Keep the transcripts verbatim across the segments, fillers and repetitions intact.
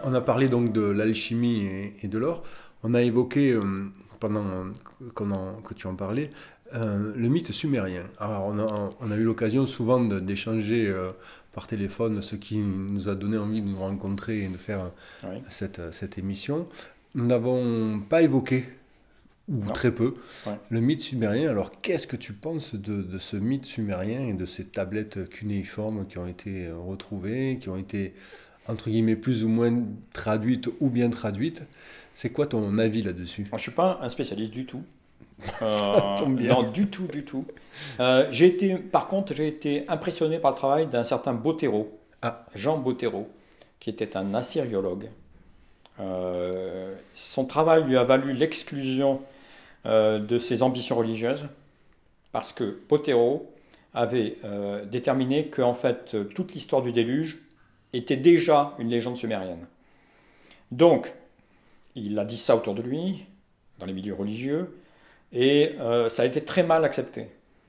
On a parlé donc de l'alchimie et, et de l'or. On a évoqué, euh, pendant qu'on en- que tu en parlais, euh, le mythe sumérien. Alors, on a, on a eu l'occasion souvent de- d'échanger euh, par téléphone, ce qui nous a donné envie de nous rencontrer et de faire Oui, cette, cette émission. Nous n'avons pas évoqué, ou non, très peu, ouais. le mythe sumérien. Alors, qu'est-ce que tu penses de, de ce mythe sumérien et de ces tablettes cunéiformes qui ont été euh, retrouvées, qui ont été, entre guillemets, plus ou moins traduites ou bien traduites? C'est quoi ton avis là-dessus? Moi, je ne suis pas un spécialiste du tout. Ça Euh, tombe bien. non, du tout, du tout. Euh, j'ai été, par contre, j'ai été impressionné par le travail d'un certain Bottero, Ah, Jean Bottero, qui était un assyriologue. Euh, son travail lui a valu l'exclusion euh, de ses ambitions religieuses, parce que Bottero avait euh, déterminé que en fait, euh, toute l'histoire du déluge était déjà une légende sumérienne. Donc, il a dit ça autour de lui, dans les milieux religieux, et euh, ça a été très mal accepté.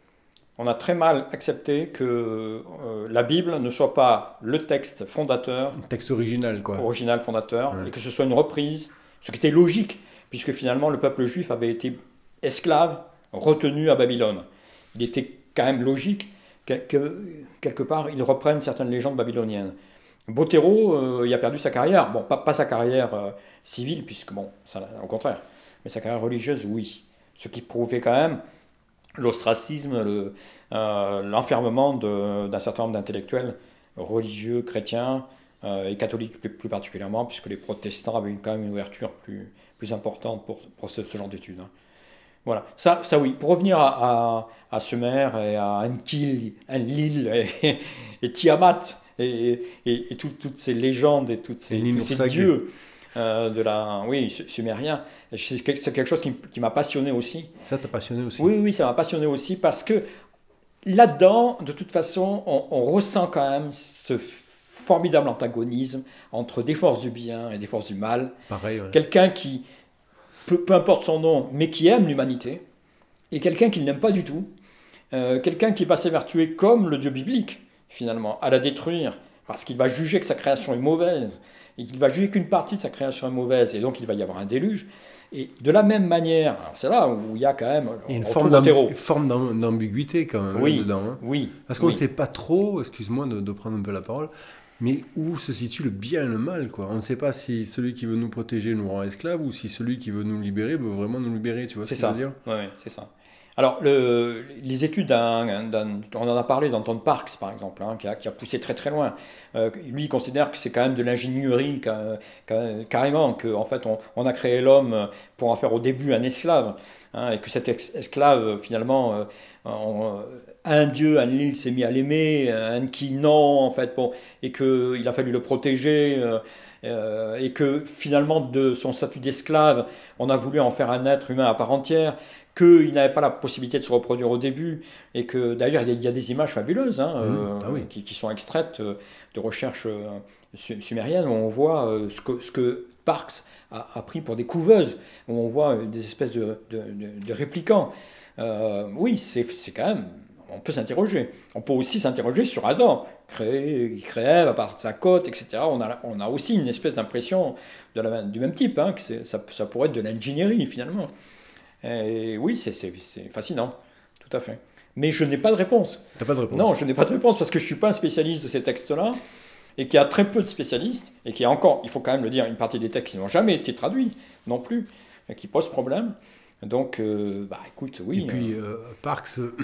On a très mal accepté que euh, la Bible ne soit pas le texte fondateur, texte original, quoi. original fondateur, Ouais. et que ce soit une reprise, ce qui était logique, puisque finalement le peuple juif avait été esclave, retenu à Babylone. Il était quand même logique que, que, quelque part ils reprennent certaines légendes babyloniennes. Bottero, euh, il a perdu sa carrière. Bon, pas, pas sa carrière euh, civile, puisque bon, ça, au contraire, mais sa carrière religieuse, oui. Ce qui prouvait quand même l'ostracisme, le, euh, l'enfermement de- d'un certain nombre d'intellectuels religieux, chrétiens euh, et catholiques plus, plus particulièrement, puisque les protestants avaient une- quand même une ouverture plus, plus importante pour, pour ce, ce genre d'études, hein. Voilà, ça, ça oui. Pour revenir à, à, à Sumer et à Enlil, Enlil et, et Tiamat et, et, et tout- toutes ces légendes et toutes Et ces, tous ces Ninhursag. dieux euh, de la, oui, su- sumérien, c'est quelque c'est quelque chose qui, m- qui m'a passionné aussi. Ça t'a passionné aussi. Oui, oui, oui, ça m'a passionné aussi parce que là-dedans, de toute façon, on, on ressent quand même ce formidable antagonisme entre des forces du bien et des forces du mal. Pareil, ouais. Quelqu'un qui, peu, peu importe son nom, mais qui aime l'humanité, et quelqu'un qui ne l'aime pas du tout. Euh, quelqu'un qui va s'évertuer comme le Dieu biblique, finalement, à la détruire, parce qu'il va juger que sa création est mauvaise, et qu'il va juger qu'une partie de sa création est mauvaise, et donc il va y avoir un déluge. Et de la même manière, alors c'est là où il y a quand même, Il y a une on forme retrouve d'ambi- Otero. une forme d'am- d'ambiguïté quand même Oui, là-dedans, hein. oui, Parce qu'on ne oui, sait pas trop, excuse-moi de, de prendre un peu la parole, mais où se situe le bien et le mal, quoi. On ne sait pas si celui qui veut nous protéger nous rend esclaves ou si celui qui veut nous libérer veut vraiment nous libérer, tu vois ce c'est que je veux ça. dire? Ouais, ouais, c'est ça. Alors, le- les études d'un, d'un- on en a parlé d'Anton Parks, par exemple, hein, qui a, qui a poussé très très loin. Euh, lui, il considère que c'est quand même de l'ingénierie, qu'a- qu'a- carrément, qu'en en fait, on, on a créé l'homme pour en faire au début un esclave, hein, et que cet ex- esclave, finalement, euh, on- un dieu, un île s'est mis à l'aimer, un qui non, en fait, bon, et qu'il a fallu le protéger, euh, euh, et que finalement, de son statut d'esclave, on a voulu en faire un être humain à part entière, qu'il n'avait pas la possibilité de se reproduire au début, et que d'ailleurs il y a- il y a des images fabuleuses, hein, Mhm. euh, Ah oui. qui, qui sont extraites euh, de recherches euh, su- sumériennes, où on voit euh, ce que, ce que Parks a, a pris pour des couveuses, où on voit euh, des espèces de, de- de- de réplicants. Euh, oui, c'est c'est quand même... On peut s'interroger. On peut aussi s'interroger sur Adam, créé, il crève à partir de sa côte, et cetera. On a, on a aussi une espèce d'impression de la- du même type, hein, que c'est- ça, ça pourrait être de l'ingénierie finalement. Et oui, c'est c'est- c'est fascinant, tout à fait. Mais je n'ai pas de réponse. T'as pas de Non, réponse. je n'ai pas de réponse parce que je ne suis pas un spécialiste de ces textes-là et qu'il y a très peu de spécialistes et qu'il y a encore, il faut quand même le dire, une partie des textes qui n'ont jamais été traduits non plus, et qui posent problème. Donc, euh, bah écoute, Et oui. puis euh, euh, Parks, euh,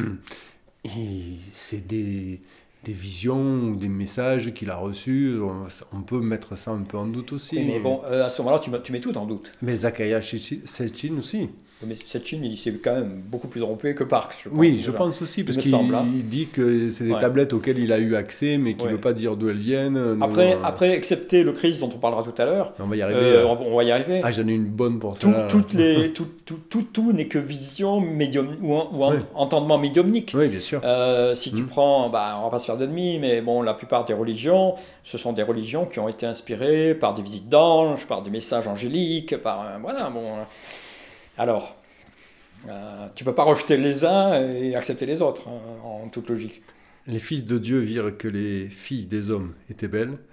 il- c'est des, des visions ou des messages qu'il a reçus. On, on peut mettre ça un peu en doute aussi. oui, mais Mais, bon, euh, à ce moment-là, tu, mets- tu mets tout en doute. mais Zachariah Sitchin aussi. Mais cette Chine, il c'est quand même beaucoup plus européen que Parks, je pense. Oui, je déjà. pense aussi, parce me qu'il semble, hein. il dit que c'est des Ouais. tablettes auxquelles il a eu accès, mais qu'il ne Ouais. veut pas dire d'où elles viennent. nous, Après, euh, après, excepté le Christ dont on parlera tout à l'heure, on va y arriver. euh, euh. on, on va y arriver. Ah, j'en ai une bonne pour Tout, ça. toutes les, tout, tout, tout, tout n'est que vision médium, ou, en- ou en- Ouais. entendement médiumnique. Oui, bien sûr. Euh, si tu Mm. prends, bah, on va pas se faire d'ennemis, mais bon, la plupart des religions, ce sont des religions qui ont été inspirées par des visites d'anges, par des messages angéliques, par euh, voilà, bon. euh. Alors, euh, tu peux pas rejeter les uns et accepter les autres, hein, en toute logique. Les fils de Dieu virent que les filles des hommes étaient belles, Ah,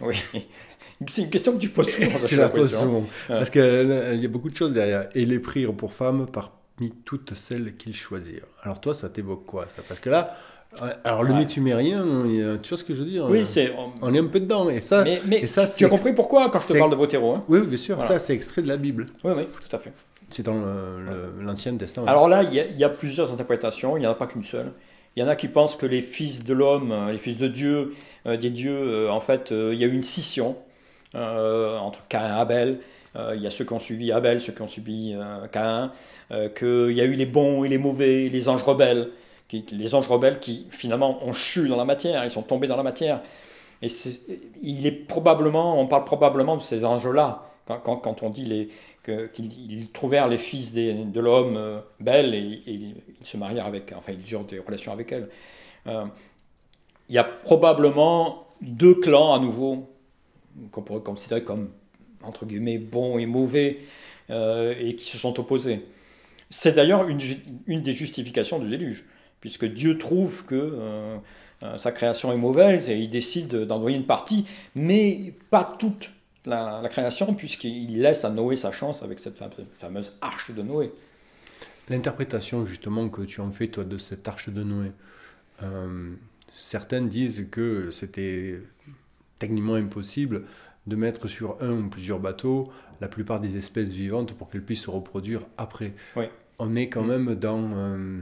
Oui. C'est une question que tu poses souvent, ça, Je j'ai la pose l'impression. souvent. Parce qu'il y a beaucoup de choses derrière. Et les prirent pour femmes parmi toutes celles qu'ils choisirent. Alors toi, ça t'évoque quoi ça? Parce que là, euh, alors le Ouais. mythe sumérien, il y a- tu vois ce que je veux dire? Oui, c'est. On est un peu dedans. Et ça, Mais, mais et ça tu, tu as c'est ex- compris pourquoi quand je te c'est- parle de Botero, hein? Oui, oui, bien sûr. Voilà. Ça, c'est extrait de la Bible. Oui, oui, tout à fait. C'est dans le- le- l'Ancien Testament. Alors là, il y, a, il y a plusieurs interprétations, il n'y en a pas qu'une seule. Il y en a qui pensent que les fils de l'homme, euh, les fils de Dieu, euh, des dieux, euh, en fait, euh, il y a eu une scission euh, entre Caïn et Abel. Euh, il y a ceux qui ont suivi Abel, ceux qui ont suivi euh, Caïn. Euh, qu'il y a eu les bons et les mauvais, les anges rebelles. Qui, les anges rebelles qui, finalement, ont chu dans la matière, ils sont tombés dans la matière. Et c'est- il est probablement, on parle probablement de ces anges-là, quand, quand, quand on dit les, que- qu'ils ils trouvèrent les fils des- de l'homme euh, belles et, et ils se marièrent avec, enfin ils eurent des relations avec elles. Euh, il y a probablement deux clans à nouveau qu'on pourrait considérer comme entre guillemets bons et mauvais euh, et qui se sont opposés. C'est d'ailleurs une, ju- une des justifications du déluge, puisque Dieu trouve que euh, euh, sa création est mauvaise et il décide d'envoyer une partie, mais pas toute la, la création, puisqu'il laisse à Noé sa chance avec cette fame- fameuse arche de Noé. L'interprétation justement que tu en fais toi de cette arche de Noé, euh, certaines disent que c'était techniquement impossible de mettre sur un ou plusieurs bateaux la plupart des espèces vivantes pour qu'elles puissent se reproduire après. Oui. On est quand Mm. même dans, euh,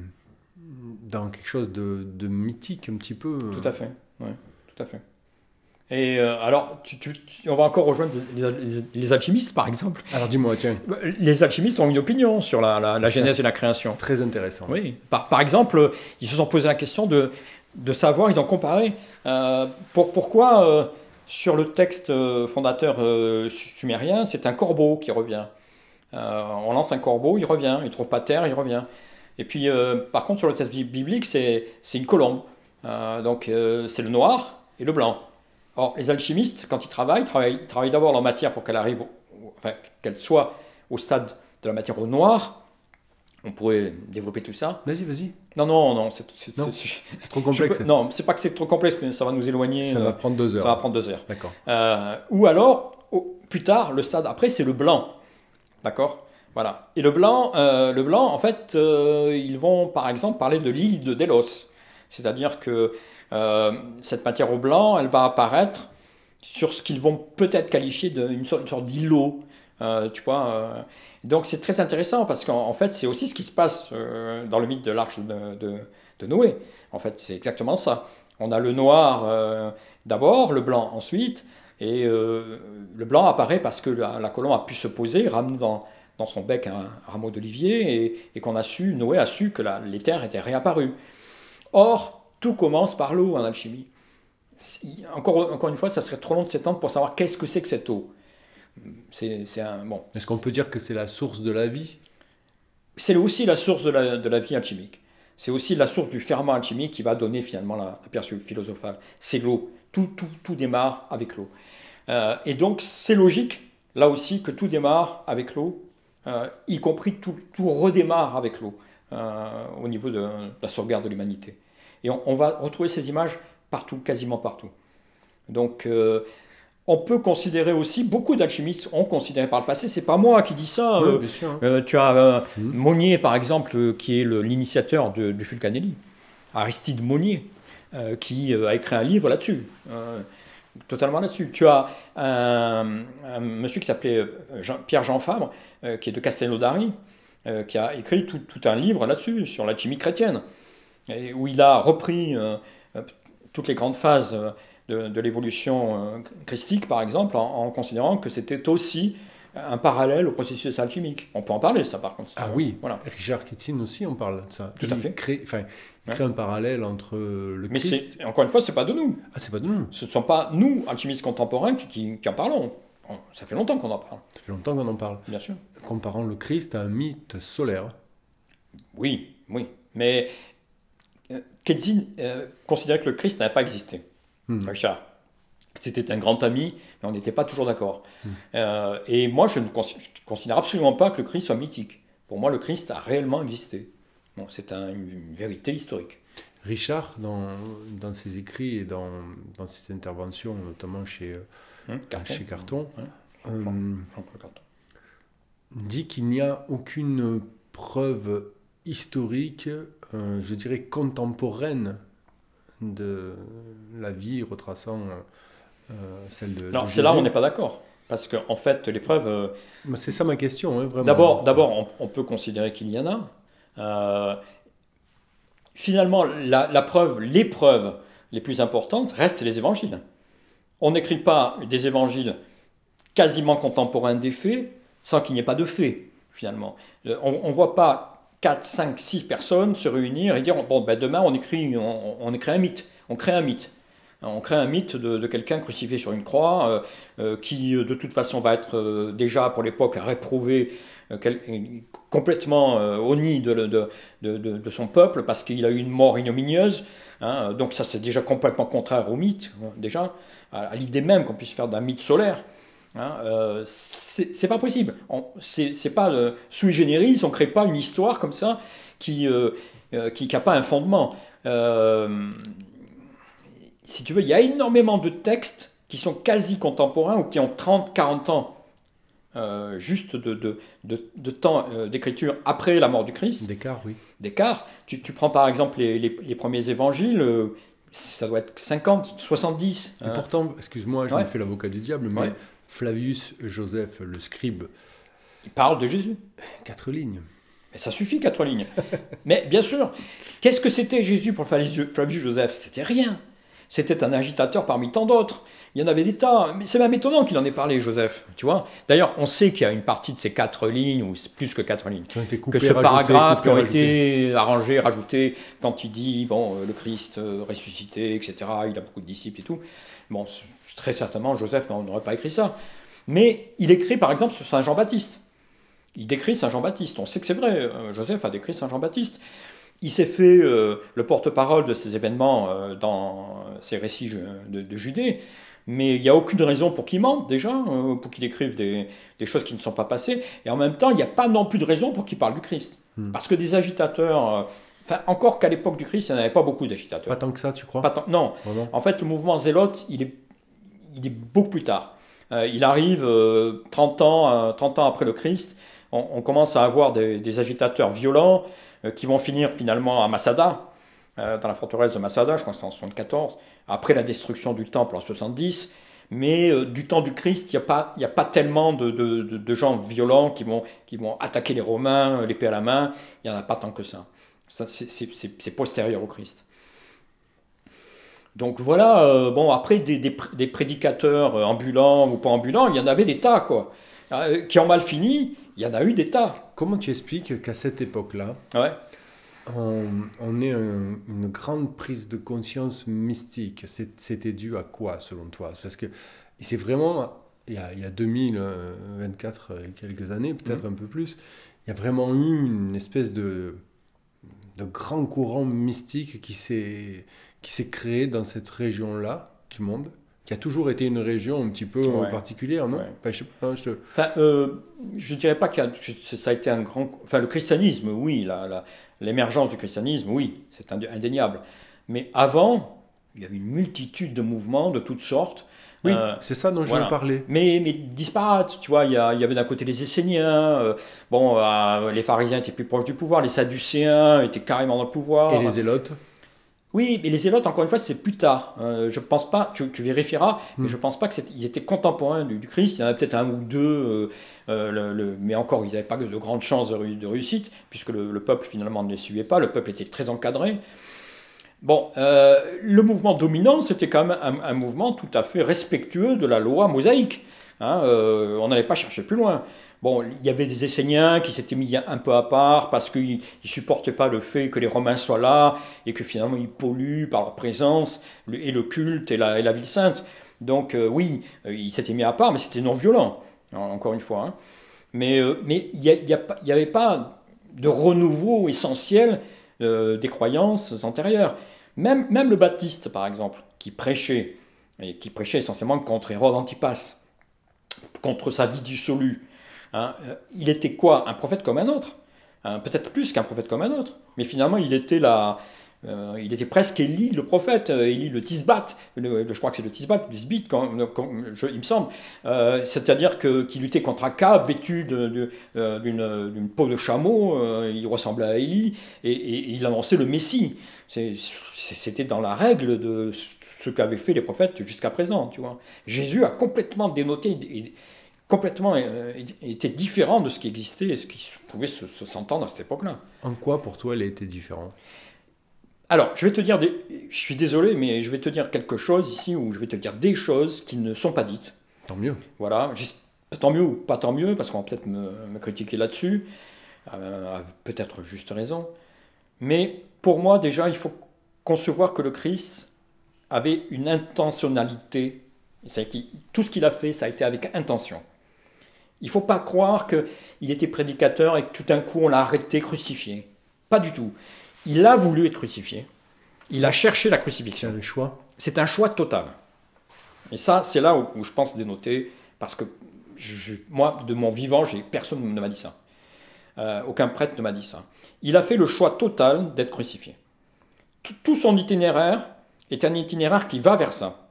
dans quelque chose de, de mythique un petit peu. Tout à fait, ouais, tout à fait. Et euh, alors, tu, tu- tu- on va encore rejoindre les, les- les alchimistes, par exemple. Alors dis-moi, tiens, Les alchimistes ont une opinion sur la, la- la Ça, genèse c'est et la création. très intéressant. Oui, par, par exemple, ils se sont posé la question de, de savoir, ils ont comparé, euh, pour, pourquoi euh, sur le texte euh, fondateur euh, sumérien, c'est un corbeau qui revient. Euh, on lance un corbeau, il revient, il ne trouve pas terre, il revient. Et puis, euh, par contre, sur le texte bi- biblique, c'est c'est une colombe. Euh, donc, euh, c'est le noir et le blanc. Or, les alchimistes, quand ils travaillent, ils travaillent, ils travaillent d'abord leur matière pour qu'elle arrive, au- au- enfin, qu'elle soit au stade de la matière au noir. On pourrait développer tout ça. Vas-y, vas-y. Non, non, non, c'est c'est- Non, c'est- C'est trop je complexe. peux- non, c'est pas que c'est trop complexe, mais ça va nous éloigner. Ça euh, va prendre deux heures. ça va prendre deux heures. D'accord. Euh, ou alors, au- plus tard, le stade après, c'est le blanc. D'accord? Voilà. Et le blanc, euh, le blanc, en fait, euh, ils vont par exemple parler de l'île de Délos. C'est-à-dire que euh, cette matière au blanc, elle va apparaître sur ce qu'ils vont peut-être qualifier d'une sorte, une sorte d'îlot. Euh, tu vois, euh. Donc c'est très intéressant parce qu'en en fait, c'est aussi ce qui se passe euh, dans le mythe de l'arche de, de- de Noé. En fait, c'est exactement ça. On a le noir euh, d'abord, le blanc ensuite, et euh, le blanc apparaît parce que la, la colombe a pu se poser, ramener dans, dans son bec un, un rameau d'olivier, et, et qu'on a su, Noé a su que la- les terres étaient réapparues. Or, tout commence par l'eau en alchimie. Si- Encore, encore une fois, ça serait trop long de s'étendre pour savoir qu'est-ce que c'est que cette eau. C'est c'est un, bon, Est-ce qu'on peut dire que c'est la source de la vie? c'est aussi la source de la, de la vie alchimique. C'est aussi la source du ferment alchimique qui va donner finalement la, la pierre philosophale. C'est l'eau. Tout, tout, tout démarre avec l'eau. Euh, et donc, c'est logique, là aussi, que tout démarre avec l'eau, euh, y compris tout, tout redémarre avec l'eau, euh, au niveau de la sauvegarde de l'humanité. Et on, on va retrouver ces images partout, quasiment partout. Donc, euh, on peut considérer aussi, beaucoup d'alchimistes ont considéré par le passé, c'est pas moi qui dis ça. Oui, euh, bien sûr. hein. euh, tu as euh, Mhm. Monnier, par exemple, euh, qui est le- l'initiateur de- du Fulcanelli, Aristide Monnier, euh, qui euh, a écrit un livre là-dessus, euh, totalement là-dessus. Tu as un, un monsieur qui s'appelait euh, Jean- Pierre-Jean Fabre, euh, qui est de Castelnaudary, euh, qui a écrit tout, tout un livre là-dessus, sur l'alchimie chrétienne, et où il a repris euh, euh, toutes les grandes phases euh, de, de l'évolution euh, christique, par exemple, en, en considérant que c'était aussi un parallèle au processus alchimique. On peut en parler, ça, par contre. Ah oui, Voilà. Richard Ketzin aussi, on parle de ça. Tout il à fait. Crée, enfin, il crée un parallèle entre le Mais Christ. c'est, encore une fois, c'est pas de nous. Ah, c'est pas de nous. Ce ne sont pas nous, alchimistes contemporains, qui, qui- qui en parlons. Ça fait longtemps qu'on en parle, Ça fait longtemps qu'on en parle. bien sûr. Comparant le Christ à un mythe solaire. Oui, oui. Mais euh, Ketzin euh, considérait que le Christ n'avait pas existé. Hmm. Richard. C'était un grand ami, mais on n'était pas toujours d'accord. Euh, et moi, je ne cons- je considère absolument pas que le Christ soit mythique. Pour moi, le Christ a réellement existé. Bon, c'est un- une, une vérité historique. Richard, dans, dans ses écrits et dans, dans ses interventions, notamment chez, Hum, Carton. chez Carton, Hum, euh, Jean-Paul Carton. dit qu'il n'y a aucune preuve historique, euh, je dirais contemporaine, de la vie retraçant euh, celle de, de Alors c'est là où on Jésus. n'est pas d'accord. Parce qu'en en fait, les preuves... euh, Mais c'est ça ma question, hein, vraiment. D'abord, d'abord on, on peut considérer qu'il y en a. Euh, finalement, la, la preuve, les preuves les plus importantes restent les évangiles. On n'écrit pas des évangiles quasiment contemporains des faits sans qu'il n'y ait pas de faits, finalement. Euh, On ne voit pas quatre, cinq, six personnes se réunir et dire bon, ben, demain on écrit, on, on écrit un mythe, on crée un mythe. On crée un mythe de, de quelqu'un crucifié sur une croix euh, euh, qui de toute façon va être euh, déjà pour l'époque réprouvé euh, quel- complètement euh, au nid de, de, de, de- de son peuple parce qu'il a eu une mort ignominieuse. Hein. Donc ça c'est déjà complètement contraire au mythe, hein, déjà, à, à l'idée même qu'on puisse faire d'un mythe solaire. Hein, euh, c'est c'est pas possible. On- C'est c'est pas euh, sui generis, on crée pas une histoire comme ça qui euh, euh, qui n'a pas un fondement. Euh, Si tu veux, il y a énormément de textes qui sont quasi contemporains ou qui ont trente, quarante ans euh, juste de, de, de, de temps euh, d'écriture après la mort du Christ, D'écart, oui. d'écart. Tu, tu prends par exemple les, les- les premiers évangiles, euh, ça doit être cinquante, soixante-dix. Et hein. pourtant, excuse-moi, je Ouais. me fais l'avocat du diable, mais Ouais. Flavius Joseph, le scribe, Ils parlent de Jésus. quatre lignes. Mais ça suffit, quatre lignes. Mais bien sûr, qu'est-ce que c'était Jésus pour Flavius Flavius Joseph? C'était rien. C'était un agitateur parmi tant d'autres. Il y en avait des tas. Mais c'est même étonnant qu'il en ait parlé, Joseph. Tu vois. D'ailleurs, on sait qu'il y a une partie de ces quatre lignes, ou c'est plus que quatre lignes, Qui ont été que coupés, ce rajoutés, paragraphe qui coupés, ont rajoutés. été arrangés, rajoutés, quand il dit, bon, euh, le Christ euh, ressuscité, et cetera, il a beaucoup de disciples et tout. Bon, c- très certainement, Joseph n'en- n'aurait pas écrit ça. Mais il écrit, par exemple, sur Saint Jean-Baptiste. Il décrit Saint Jean-Baptiste. On sait que c'est vrai. euh, Joseph a décrit Saint Jean-Baptiste. Il s'est fait euh, le porte-parole de ces événements euh, dans ces récits de, de Judée, mais il n'y a aucune raison pour qu'il mente déjà, euh, pour qu'il écrive des, des choses qui ne sont pas passées, et en même temps, il n'y a pas non plus de raison pour qu'il parle du Christ. Hmm. Parce que des agitateurs, euh, enfin, encore qu'à l'époque du Christ, il n'y en avait pas beaucoup Pas d'agitateurs. tant que ça, tu crois? Pas tant- non, Vraiment? en fait, le mouvement zélote, il est, il est beaucoup plus tard. Euh, il arrive euh, trente ans, euh, trente ans après le Christ. On, on commence à avoir des, des agitateurs violents euh, qui vont finir finalement à Masada, euh, dans la forteresse de Masada, je crois que c'est en soixante-quatorze, après la destruction du temple en soixante-dix. Mais euh, du temps du Christ, il n'y a, pas- il y a pas tellement de, de- de- de gens violents qui vont, qui vont attaquer les Romains, euh, l'épée à la main. Il n'y en a pas tant que ça. Ça, c'est c'est- c'est- c'est postérieur au Christ. Donc voilà, euh, bon, après des, des pr- des prédicateurs euh, ambulants ou pas ambulants, il y en avait des tas, quoi. Euh, qui ont mal fini, il y en a eu des tas. Comment tu expliques qu'à cette époque-là, Ouais. on, on ait un- une grande prise de conscience mystique? C'est- C'était dû à quoi, selon toi? Parce que c'est vraiment, il y a, il y a deux mille vingt-quatre et quelques années, peut-être un peu plus, il y a vraiment eu une espèce de, de grand courant mystique qui s'est qui s'est créé dans cette région-là du monde, qui a toujours été une région un petit peu euh, Ouais. particulière, non? Ouais. Enfin, je sais pas, hein, je te- Enfin, euh, je dirais pas que ça a été un grand... Enfin, le christianisme, oui, la- la- l'émergence du christianisme, oui, c'est indé- indéniable. Mais avant, il y avait une multitude de mouvements de toutes sortes. Oui, Euh, c'est ça dont je voilà. veux parler. Mais, mais disparates, tu vois, il y, a- il y avait d'un côté les Esséniens, euh, bon, euh, les pharisiens étaient plus proches du pouvoir, les sadducéens étaient carrément dans le pouvoir. Et les zélotes? Oui, mais les zélotes, encore une fois, c'est plus tard. Euh, je pense pas, tu, tu vérifieras, mais Hmm. je pense pas que c'était- ils étaient contemporains du, du Christ. Il y en a peut-être un ou deux, euh, euh, le- le- mais encore, ils n'avaient pas de grandes chances de, réu- de réussite, puisque le, le peuple finalement ne les suivait pas. Le peuple était très encadré. Bon, euh, le mouvement dominant, c'était quand même un, un mouvement tout à fait respectueux de la loi mosaïque. Hein, euh, on n'allait pas chercher plus loin. Bon, il y avait des Esséniens qui s'étaient mis un peu à part parce qu'ils ne supportaient pas le fait que les Romains soient là et que finalement ils polluent par leur présence le- et le culte et la, et la ville sainte. Donc euh, oui, euh, ils s'étaient mis à part, mais c'était non violent, en- encore une fois. Hein. Mais euh, mais il n'y a, il y a pas- il y avait pas de renouveau essentiel euh, des croyances antérieures. Même, même le Baptiste, par exemple, qui prêchait, et qui prêchait essentiellement contre Hérode Antipas, contre sa vie dissolue, hein, euh, il était quoi? Un prophète comme un autre. Hein, peut-être plus qu'un prophète comme un autre. Mais finalement, il était la, Euh, il était presque Élie le prophète, euh, Élie le Tisbat, le, le- je crois que c'est le Tisbat, le Tisbit, quand, quand- je- il me semble. Euh, c'est-à-dire que, qu'il luttait contre Akab, vêtu de- de, euh, d'une, d'une peau de chameau, euh, il ressemblait à Élie, et, et- et il annonçait le Messie. C'est- c'est- c'était dans la règle de ce qu'avaient fait les prophètes jusqu'à présent, tu vois. Jésus a complètement dénoté, et- complètement euh, était différent de ce qui existait et ce qui pouvait se, se s'entendre à cette époque-là. En quoi, pour toi, elle a été différente? Alors, je vais te dire, des... je suis désolé, mais je vais te dire quelque chose ici où je vais te dire des choses qui ne sont pas dites. Tant mieux. Voilà, tant mieux ou pas tant mieux, parce qu'on va peut-être me, me critiquer là-dessus, euh, peut-être juste raison. Mais pour moi, déjà, il faut concevoir que le Christ avait une intentionnalité. C'est-à-dire que tout ce qu'il a fait, ça a été avec intention. Il ne faut pas croire qu'il était prédicateur et que tout d'un coup on l'a arrêté, crucifié. Pas du tout. Il a voulu être crucifié. Il a cherché la C'est crucifixion. un choix. C'est un choix total. Et ça, c'est là où, où je pense dénoter, parce que je- moi, de mon vivant, j'ai- personne ne m'a dit ça. Euh, aucun prêtre ne m'a dit ça. Il a fait le choix total d'être crucifié. Tout, tout son itinéraire est un itinéraire qui va vers ça.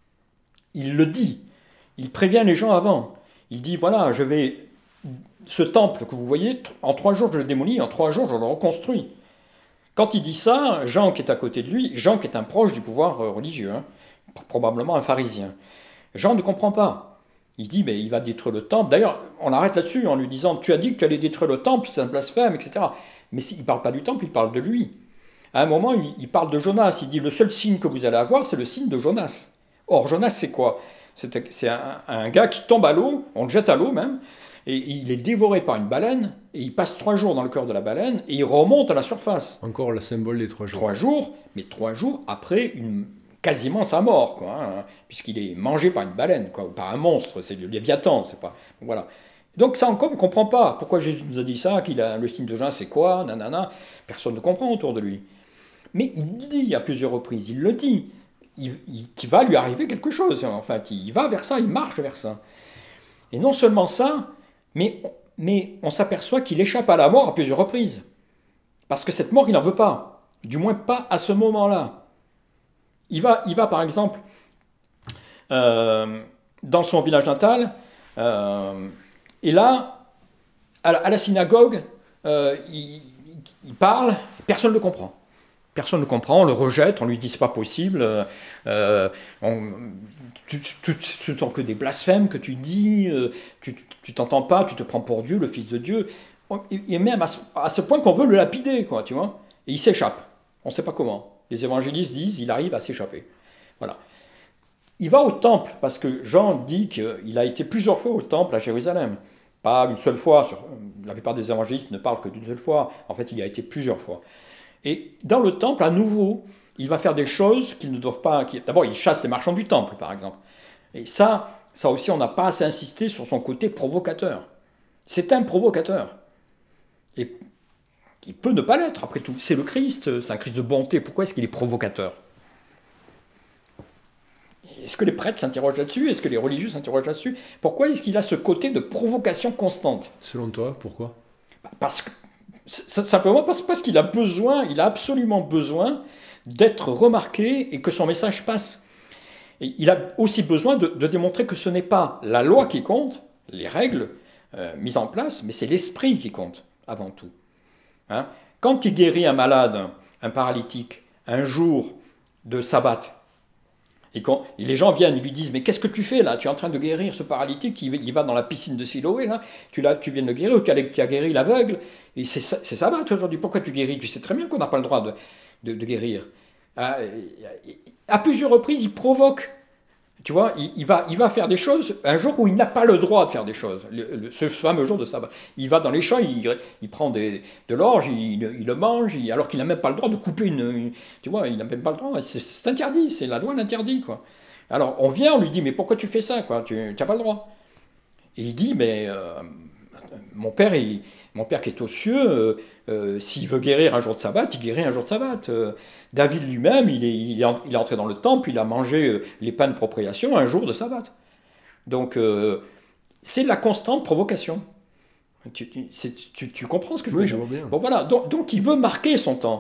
Il le dit. Il prévient les gens avant. Il dit, voilà, je vais... Ce temple que vous voyez, en trois jours je le démolis, en trois jours je le reconstruis. Quand il dit ça, Jean qui est à côté de lui, Jean qui est un proche du pouvoir euh, religieux, hein, probablement un pharisien, Jean ne comprend pas. Il dit, mais il va détruire le temple. D'ailleurs, on arrête là-dessus en lui disant, tu as dit que tu allais détruire le temple, c'est un blasphème, et cetera. Mais il ne parle pas du temple, il parle de lui. À un moment, il, il parle de Jonas. Il dit, le seul signe que vous allez avoir, c'est le signe de Jonas. Or, Jonas, c'est quoi? C'est c'est un, un gars qui tombe à l'eau, on le jette à l'eau même, et il est dévoré par une baleine, et il passe trois jours dans le cœur de la baleine, et il remonte à la surface. Encore le symbole des trois jours. Trois jours, mais trois jours après une, quasiment sa mort, quoi, hein, puisqu'il est mangé par une baleine, quoi, ou par un monstre, c'est le Léviathan, c'est pas... Voilà. Donc ça encore, on ne comprend pas. Pourquoi Jésus nous a dit ça, qu'il a le signe de Jean, c'est quoi, nanana, personne ne comprend autour de lui. Mais il dit à plusieurs reprises, il le dit, il, il- qu'il va lui arriver quelque chose, enfin, qu'il va vers ça, il marche vers ça. Et non seulement ça, mais, mais on s'aperçoit qu'il échappe à la mort à plusieurs reprises. Parce que cette mort, il n'en veut pas. Du moins pas à ce moment-là. Il va, il va par exemple, euh, dans son village natal, euh, et là, à la, à la synagogue, euh, il, il- il parle, personne ne le comprend. Personne ne le comprend, on le rejette, on lui dit c'est pas possible, euh, on- tu, tu, ce ne sont que des blasphèmes que tu dis, euh, tu tu t'entends pas, tu te prends pour Dieu, le Fils de Dieu. On- Et même à ce, à ce point qu'on veut le lapider, quoi, tu vois. Et il s'échappe, on ne sait pas comment. Les évangélistes disent il arrive à s'échapper. Voilà. Il va au temple, parce que Jean dit qu'il a été plusieurs fois au temple à Jérusalem. Pas une seule fois, sur- la plupart des évangélistes ne parlent que d'une seule fois. En fait, il y a été plusieurs fois. Et dans le temple, à nouveau, il va faire des choses qu'ils ne doivent pas... qui- D'abord, il chasse les marchands du temple, par exemple. Et ça, ça aussi, on n'a pas assez insisté sur son côté provocateur. C'est un provocateur. Et il peut ne pas l'être, après tout. C'est le Christ, c'est un Christ de bonté. Pourquoi est-ce qu'il est provocateur? Est-ce que les prêtres s'interrogent là-dessus? Est-ce que les religieux s'interrogent là-dessus? Pourquoi est-ce qu'il a ce côté de provocation constante? Selon toi, pourquoi? Parce que, s- simplement parce, parce qu'il a besoin, il a absolument besoin d'être remarqué et que son message passe. Et il a aussi besoin de, de démontrer que ce n'est pas la loi qui compte, les règles euh, mises en place, mais c'est l'esprit qui compte avant tout. Hein? Quand il guérit un malade, un paralytique, un jour de sabbat, et, quand, et les gens viennent, ils lui disent, mais qu'est-ce que tu fais là? Tu es en train de guérir ce paralytique, il, il va dans la piscine de Siloé, là, tu, l'as- tu viens de le guérir, ou tu as, tu as guéri l'aveugle, et c'est ça- c'est sabbat aujourd'hui, pourquoi tu guéris? Tu sais très bien qu'on n'a pas le droit de, de- de guérir. À, à plusieurs reprises, il provoque. Tu vois, il, il va, il va faire des choses un jour où il n'a pas le droit de faire des choses, le- le- ce fameux jour de sabbat. Il va dans les champs, il, il prend des- de l'orge, il, il le mange, il- alors qu'il n'a même pas le droit de couper une... une- tu vois, il n'a même pas le droit, c'est c'est interdit, c'est la loi l'interdit, quoi. Alors on vient, on lui dit, mais pourquoi tu fais ça, quoi? Tu n'as pas le droit. Et il dit, mais euh, mon père, il- mon père qui est aux cieux, euh, euh, s'il veut guérir un jour de sabbat, il guérit un jour de sabbat. Euh, David lui-même, il est, il, est, en- il est entré dans le temple, il a mangé euh, les pains de propriation un jour de sabbat. Donc, euh, c'est de la constante provocation. Tu, tu, c'est- tu- tu comprends ce que je veux Oui, dire? je vois bien. Bon, voilà. Donc, donc, il veut marquer son temps.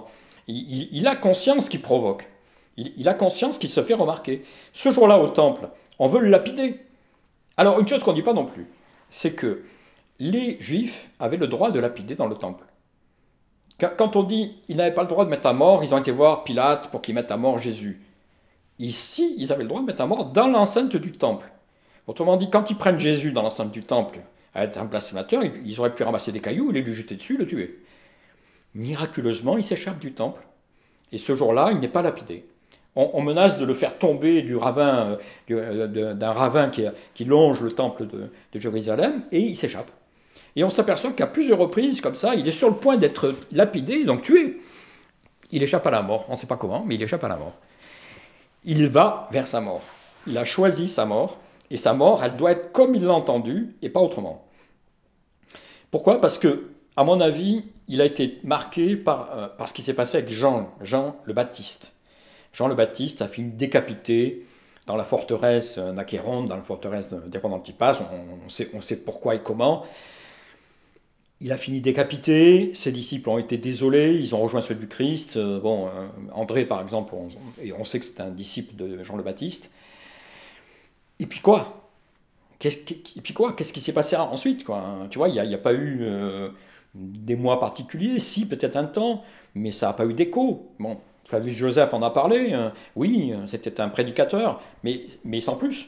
Il, il, il a conscience qu'il provoque. Il, il a conscience qu'il se fait remarquer. Ce jour-là, au temple, on veut le lapider. Alors, une chose qu'on ne dit pas non plus, c'est que les Juifs avaient le droit de lapider dans le temple. Quand on dit qu'ils n'avaient pas le droit de mettre à mort, ils ont été voir Pilate pour qu'il mette à mort Jésus. Ici, ils avaient le droit de mettre à mort dans l'enceinte du temple. Autrement dit, quand ils prennent Jésus dans l'enceinte du temple, à être un blasphémateur, ils auraient pu ramasser des cailloux, et les lui jeter dessus, le tuer. Miraculeusement, il s'échappe du temple. Et ce jour-là, il n'est pas lapidé. On, on menace de le faire tomber du ravin, euh, d'un ravin qui, qui longe le temple de, de Jérusalem, et il s'échappe. Et on s'aperçoit qu'à plusieurs reprises, comme ça, il est sur le point d'être lapidé, donc tué. Il échappe à la mort. On ne sait pas comment, mais il échappe à la mort. Il va vers sa mort. Il a choisi sa mort, et sa mort, elle doit être comme il l'a entendue, et pas autrement. Pourquoi? Parce que, à mon avis, il a été marqué par, euh, par ce qui s'est passé avec Jean, Jean le Baptiste. Jean le Baptiste a fini décapité dans la forteresse d'Achéron, dans la forteresse d'Héron Antipas. On, on, sait, on sait pourquoi et comment. Il a fini décapité, ses disciples ont été désolés, ils ont rejoint ceux du Christ. Bon, André, par exemple, on, et on sait que c'est un disciple de Jean le Baptiste. Et puis quoi? Qu'est-ce, Et puis quoi Qu'est-ce qui s'est passé ensuite, quoi? Tu vois, il n'y a, a pas eu euh, des mois particuliers, si, peut-être un temps, mais ça n'a pas eu d'écho. Bon, Flavius Joseph en a parlé, hein. Oui, c'était un prédicateur, mais, mais sans plus.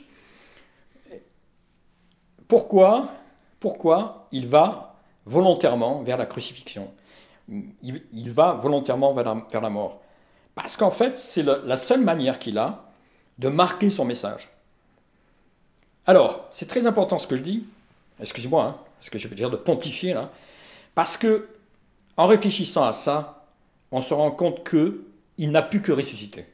Pourquoi, pourquoi il va volontairement vers la crucifixion? Il, il va volontairement vers la, vers la mort. Parce qu'en fait, c'est la, la seule manière qu'il a de marquer son message. Alors, c'est très important ce que je dis, excusez-moi, hein, parce que je vais dire de pontifier là, parce que, en réfléchissant à ça, on se rend compte qu'il n'a pu que ressusciter.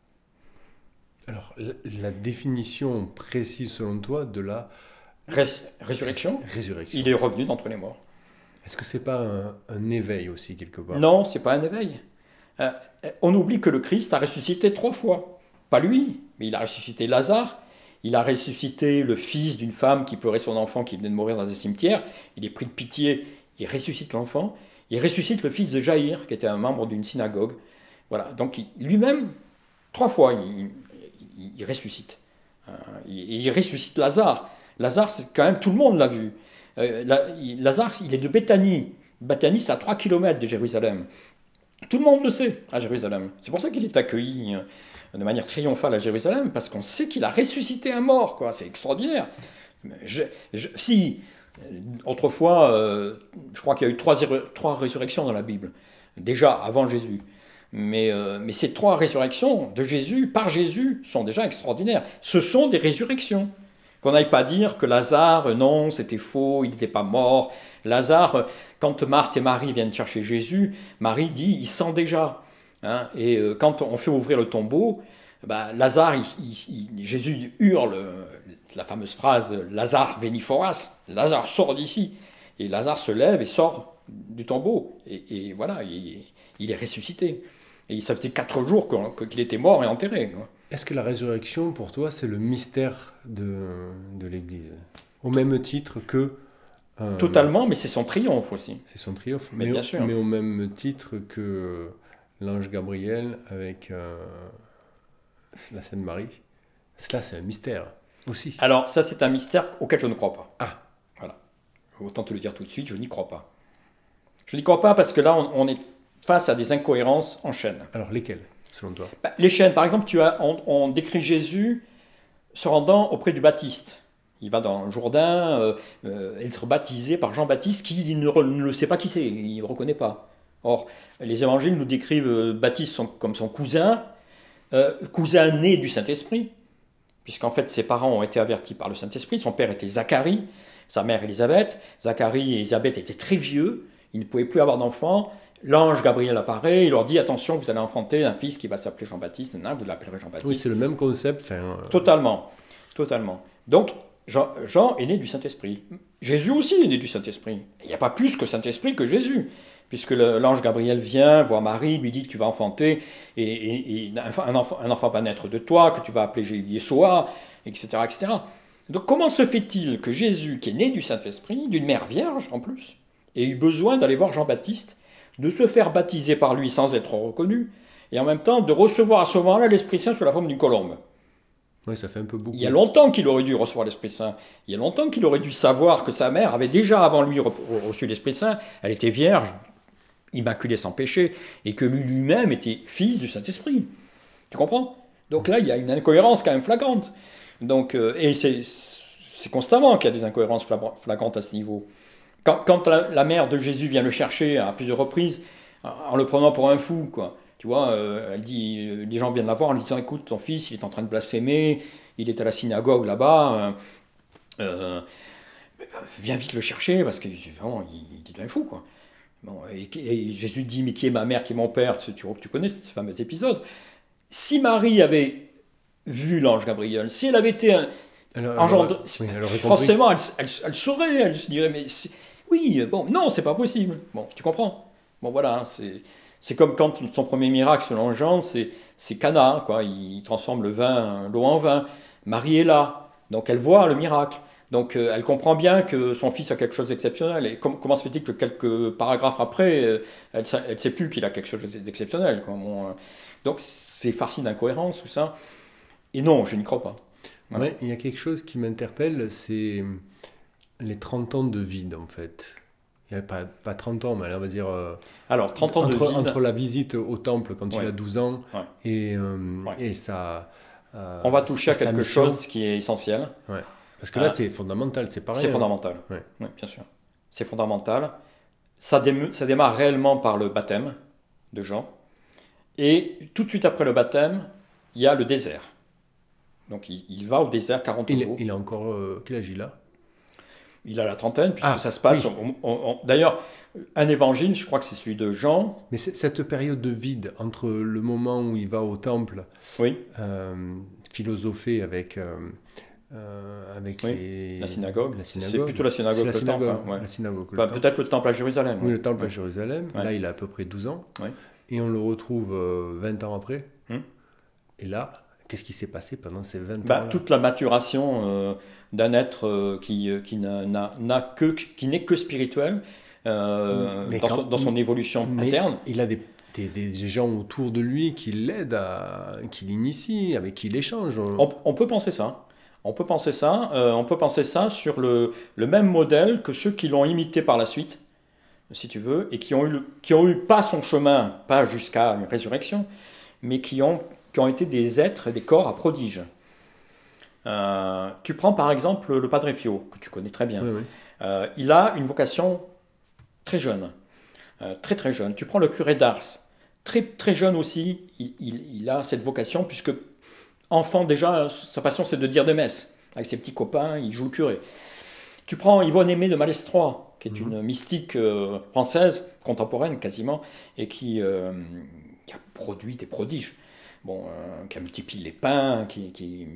Alors, la, la définition précise selon toi de la Rés, résurrection, résurrection, il est revenu d'entre les morts. Est-ce que c'est pas un, un éveil aussi quelque part? Non, c'est pas un éveil. Euh, on oublie que le Christ a ressuscité trois fois. Pas lui, mais il a ressuscité Lazare. Il a ressuscité le fils d'une femme qui pleurait son enfant qui venait de mourir dans un cimetière. Il est pris de pitié, il ressuscite l'enfant. Il ressuscite le fils de Jaïr, qui était un membre d'une synagogue. Voilà, donc lui-même, trois fois, il, il, il ressuscite. Euh, il, il ressuscite Lazare. Lazare, c'est quand même, tout le monde l'a vu. Euh, la, il, Lazare, il est de Béthanie. Béthanie, c'est à trois kilomètres de Jérusalem. Tout le monde le sait à Jérusalem. C'est pour ça qu'il est accueilli de manière triomphale à Jérusalem, parce qu'on sait qu'il a ressuscité un mort, quoi. C'est extraordinaire. Je, je, si, autrefois, euh, je crois qu'il y a eu trois, trois résurrections dans la Bible, déjà avant Jésus. Mais, euh, mais ces trois résurrections de Jésus, par Jésus, sont déjà extraordinaires. Ce sont des résurrections. Qu'on n'aille pas dire que Lazare, non, c'était faux, il n'était pas mort. Lazare, quand Marthe et Marie viennent chercher Jésus, Marie dit, il sent déjà. Hein, et euh, quand on fait ouvrir le tombeau, bah, Lazare, il, il, il, Jésus hurle la fameuse phrase « Lazare veniforas », Lazare sort d'ici. Et Lazare se lève et sort du tombeau. Et, et voilà, il, il est ressuscité. Et ça faisait quatre jours qu'il était mort et enterré. Est-ce que la résurrection, pour toi, c'est le mystère de, de l'Église? Au même titre que... Euh, Totalement, mais c'est son triomphe aussi. C'est son triomphe, mais, mais, bien au, sûr. mais au même titre que l'ange Gabriel avec euh, la Sainte Marie. Cela, c'est un mystère aussi. Alors, ça, c'est un mystère auquel je ne crois pas. Ah. Voilà. Autant te le dire tout de suite, je n'y crois pas. Je n'y crois pas parce que là, on, on est face à des incohérences en chaîne. Alors, lesquelles, selon toi? Bah, les chaînes, par exemple, tu as, on, on décrit Jésus se rendant auprès du Baptiste. Il va dans le Jourdain, euh, euh, être baptisé par Jean-Baptiste, qui ne, re, ne sait pas qui c'est, il ne reconnaît pas. Or, les évangiles nous décrivent euh, Baptiste son, comme son cousin, euh, cousin né du Saint-Esprit, puisqu'en fait ses parents ont été avertis par le Saint-Esprit. Son père était Zacharie, sa mère Élisabeth. Zacharie et Élisabeth étaient très vieux, ils ne pouvaient plus avoir d'enfants. L'ange Gabriel apparaît, il leur dit « Attention, vous allez enfanter un fils qui va s'appeler Jean-Baptiste. » Vous l'appellerez Jean-Baptiste. Oui, c'est le même concept. Fin, euh... Totalement, totalement. Donc, Jean, Jean est né du Saint-Esprit. Jésus aussi est né du Saint-Esprit. Il n'y a pas plus que Saint-Esprit que Jésus, puisque l'ange Gabriel vient voir Marie, lui dit « Tu vas enfanter, et, et, et un, enfant, un enfant va naître de toi, que tu vas appeler Yeshua, et cetera, et cetera » Donc, comment se fait-il que Jésus, qui est né du Saint-Esprit, d'une mère vierge en plus, ait eu besoin d'aller voir Jean-Baptiste de se faire baptiser par lui sans être reconnu, et en même temps de recevoir à ce moment-là l'Esprit Saint sous la forme d'une colombe. Oui, ça fait un peu beaucoup. Il y a longtemps qu'il aurait dû recevoir l'Esprit Saint. Il y a longtemps qu'il aurait dû savoir que sa mère avait déjà avant lui reçu l'Esprit Saint. Elle était vierge, immaculée sans péché, et que lui lui-même était fils du Saint-Esprit. Tu comprends? Donc là, il y a une incohérence quand même flagrante. Donc, euh, et c'est, c'est constamment qu'il y a des incohérences flagrantes à ce niveau. Quand, quand la, la mère de Jésus vient le chercher à plusieurs reprises, en le prenant pour un fou, quoi. Tu vois, euh, elle dit, euh, les gens viennent la voir en lui disant, écoute, ton fils, il est en train de blasphémer, il est à la synagogue là-bas, euh, euh, viens vite le chercher, parce que vraiment, il, il est un fou, quoi. Bon, et, et Jésus dit, mais qui est ma mère, qui est mon père, tu, tu connais ce fameux épisode. Si Marie avait vu l'ange Gabriel, si elle avait été un, alors, engendré, alors, oui, elle forcément, elle, elle, elle saurait, elle se dirait, mais oui, bon, non, c'est pas possible. Bon, tu comprends? Bon, voilà, hein, c'est... C'est comme quand son premier miracle selon Jean, c'est, c'est Cana, quoi. Il transforme le vin, l'eau en vin. Marie est là, donc elle voit le miracle. Donc euh, elle comprend bien que son fils a quelque chose d'exceptionnel. Et com- comment se fait-il que quelques paragraphes après, euh, elle ne sait plus qu'il a quelque chose d'exceptionnel, quoi. Bon, euh, donc c'est farci d'incohérence, tout ça. Et non, je n'y crois pas. Voilà. Ouais, il y a quelque chose qui m'interpelle, c'est les trente ans de vide, en fait. Il n'y a pas, pas trente ans, mais on va dire... Euh, Alors, trente ans entre, de vide... Entre la visite au temple quand ouais. il a douze ans ouais. et, euh, ouais. et ça... Euh, on va toucher à quelque mission. chose qui est essentiel. Ouais. Parce que là, ah. c'est fondamental, c'est pareil. C'est hein. fondamental, ouais. Oui, bien sûr. C'est fondamental. Ça, dé- ça démarre réellement par le baptême de Jean. Et tout de suite après le baptême, il y a le désert. Donc, il, il va au désert quarante il, jours. Il a encore... Euh, quel âge il a ? Il a la trentaine, puisque ah, ça se passe... Oui. On, on, on, d'ailleurs, un évangile, je crois que c'est celui de Jean. Mais c'est, cette période de vide entre le moment où il va au temple, oui. euh, philosopher avec, euh, avec oui. les... la synagogue. La synagogue. C'est plutôt la synagogue c'est la que synagogue, le temple. Hein, ouais. La synagogue enfin, le peut-être le temple à Jérusalem. Oui, ouais. le temple ouais. à Jérusalem. Ouais. Là, il a à peu près douze ans. Ouais. Et on le retrouve euh, vingt ans après. Hum. Et là... Qu'est-ce qui s'est passé pendant ces vingt bah, ans-là ? Toute la maturation euh, d'un être euh, qui, qui, n'a, n'a que, qui n'est que spirituel euh, dans, quand, son, dans son évolution interne. Il a des, des, des gens autour de lui qui l'aident, à, qui l'initient, avec qui il échange. On, on peut penser ça. On peut penser ça, euh, on peut penser ça sur le, le même modèle que ceux qui l'ont imité par la suite, si tu veux, et qui ont eu, le, qui ont eu pas son chemin, pas jusqu'à une résurrection, mais qui ont... qui ont été des êtres, des corps à prodige. Euh, tu prends par exemple le Padre Pio, que tu connais très bien. Oui, oui. Euh, il a une vocation très jeune, euh, très très jeune. Tu prends le curé d'Ars, très très jeune aussi, il, il, il a cette vocation, puisque enfant déjà, sa passion c'est de dire des messes. Avec ses petits copains, il joue le curé. Tu prends Yvonne Aimée de Malestroit, qui est mmh. une mystique euh, française, contemporaine quasiment, et qui, euh, qui a produit des prodiges. Bon, euh, qui a multiplié les pains, qui, qui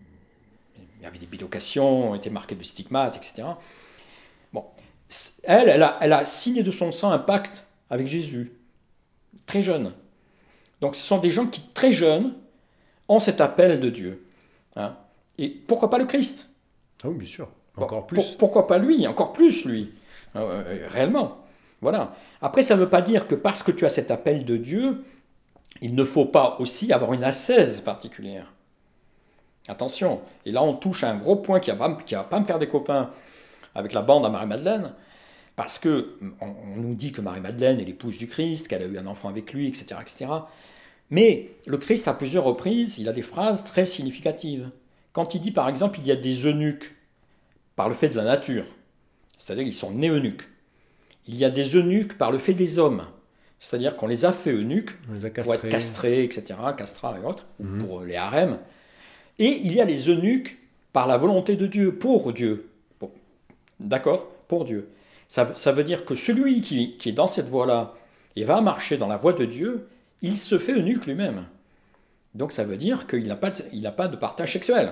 avait des bilocations, était marqué de stigmates, et cetera. Bon, elle, elle a, elle a signé de son sang un pacte avec Jésus, très jeune. Donc, ce sont des gens qui, très jeunes, ont cet appel de Dieu. Hein. Et pourquoi pas le Christ ? Ah oui, bien sûr. Encore bon, plus. Pour, pourquoi pas lui ? Encore plus lui. Euh, réellement. Voilà. Après, ça ne veut pas dire que parce que tu as cet appel de Dieu, il ne faut pas aussi avoir une ascèse particulière. Attention, et là on touche à un gros point qui ne va, va pas me faire des copains avec la bande à Marie-Madeleine, parce qu'on on nous dit que Marie-Madeleine est l'épouse du Christ, qu'elle a eu un enfant avec lui, et cetera, et cetera. Mais le Christ, à plusieurs reprises, il a des phrases très significatives. Quand il dit par exemple, il y a des eunuques, par le fait de la nature, c'est-à-dire qu'ils sont nés eunuques. Il y a des eunuques par le fait des hommes. C'est-à-dire qu'on les a fait eunuques pour être castrés, et cetera, castrats et autres, mmh. pour les harems. Et il y a les eunuques par la volonté de Dieu, pour Dieu. Bon. D'accord ? Pour Dieu. Ça, ça veut dire que celui qui, qui est dans cette voie-là et va marcher dans la voie de Dieu, il se fait eunuque lui-même. Donc ça veut dire qu'il n'a pas, pas de partage sexuel.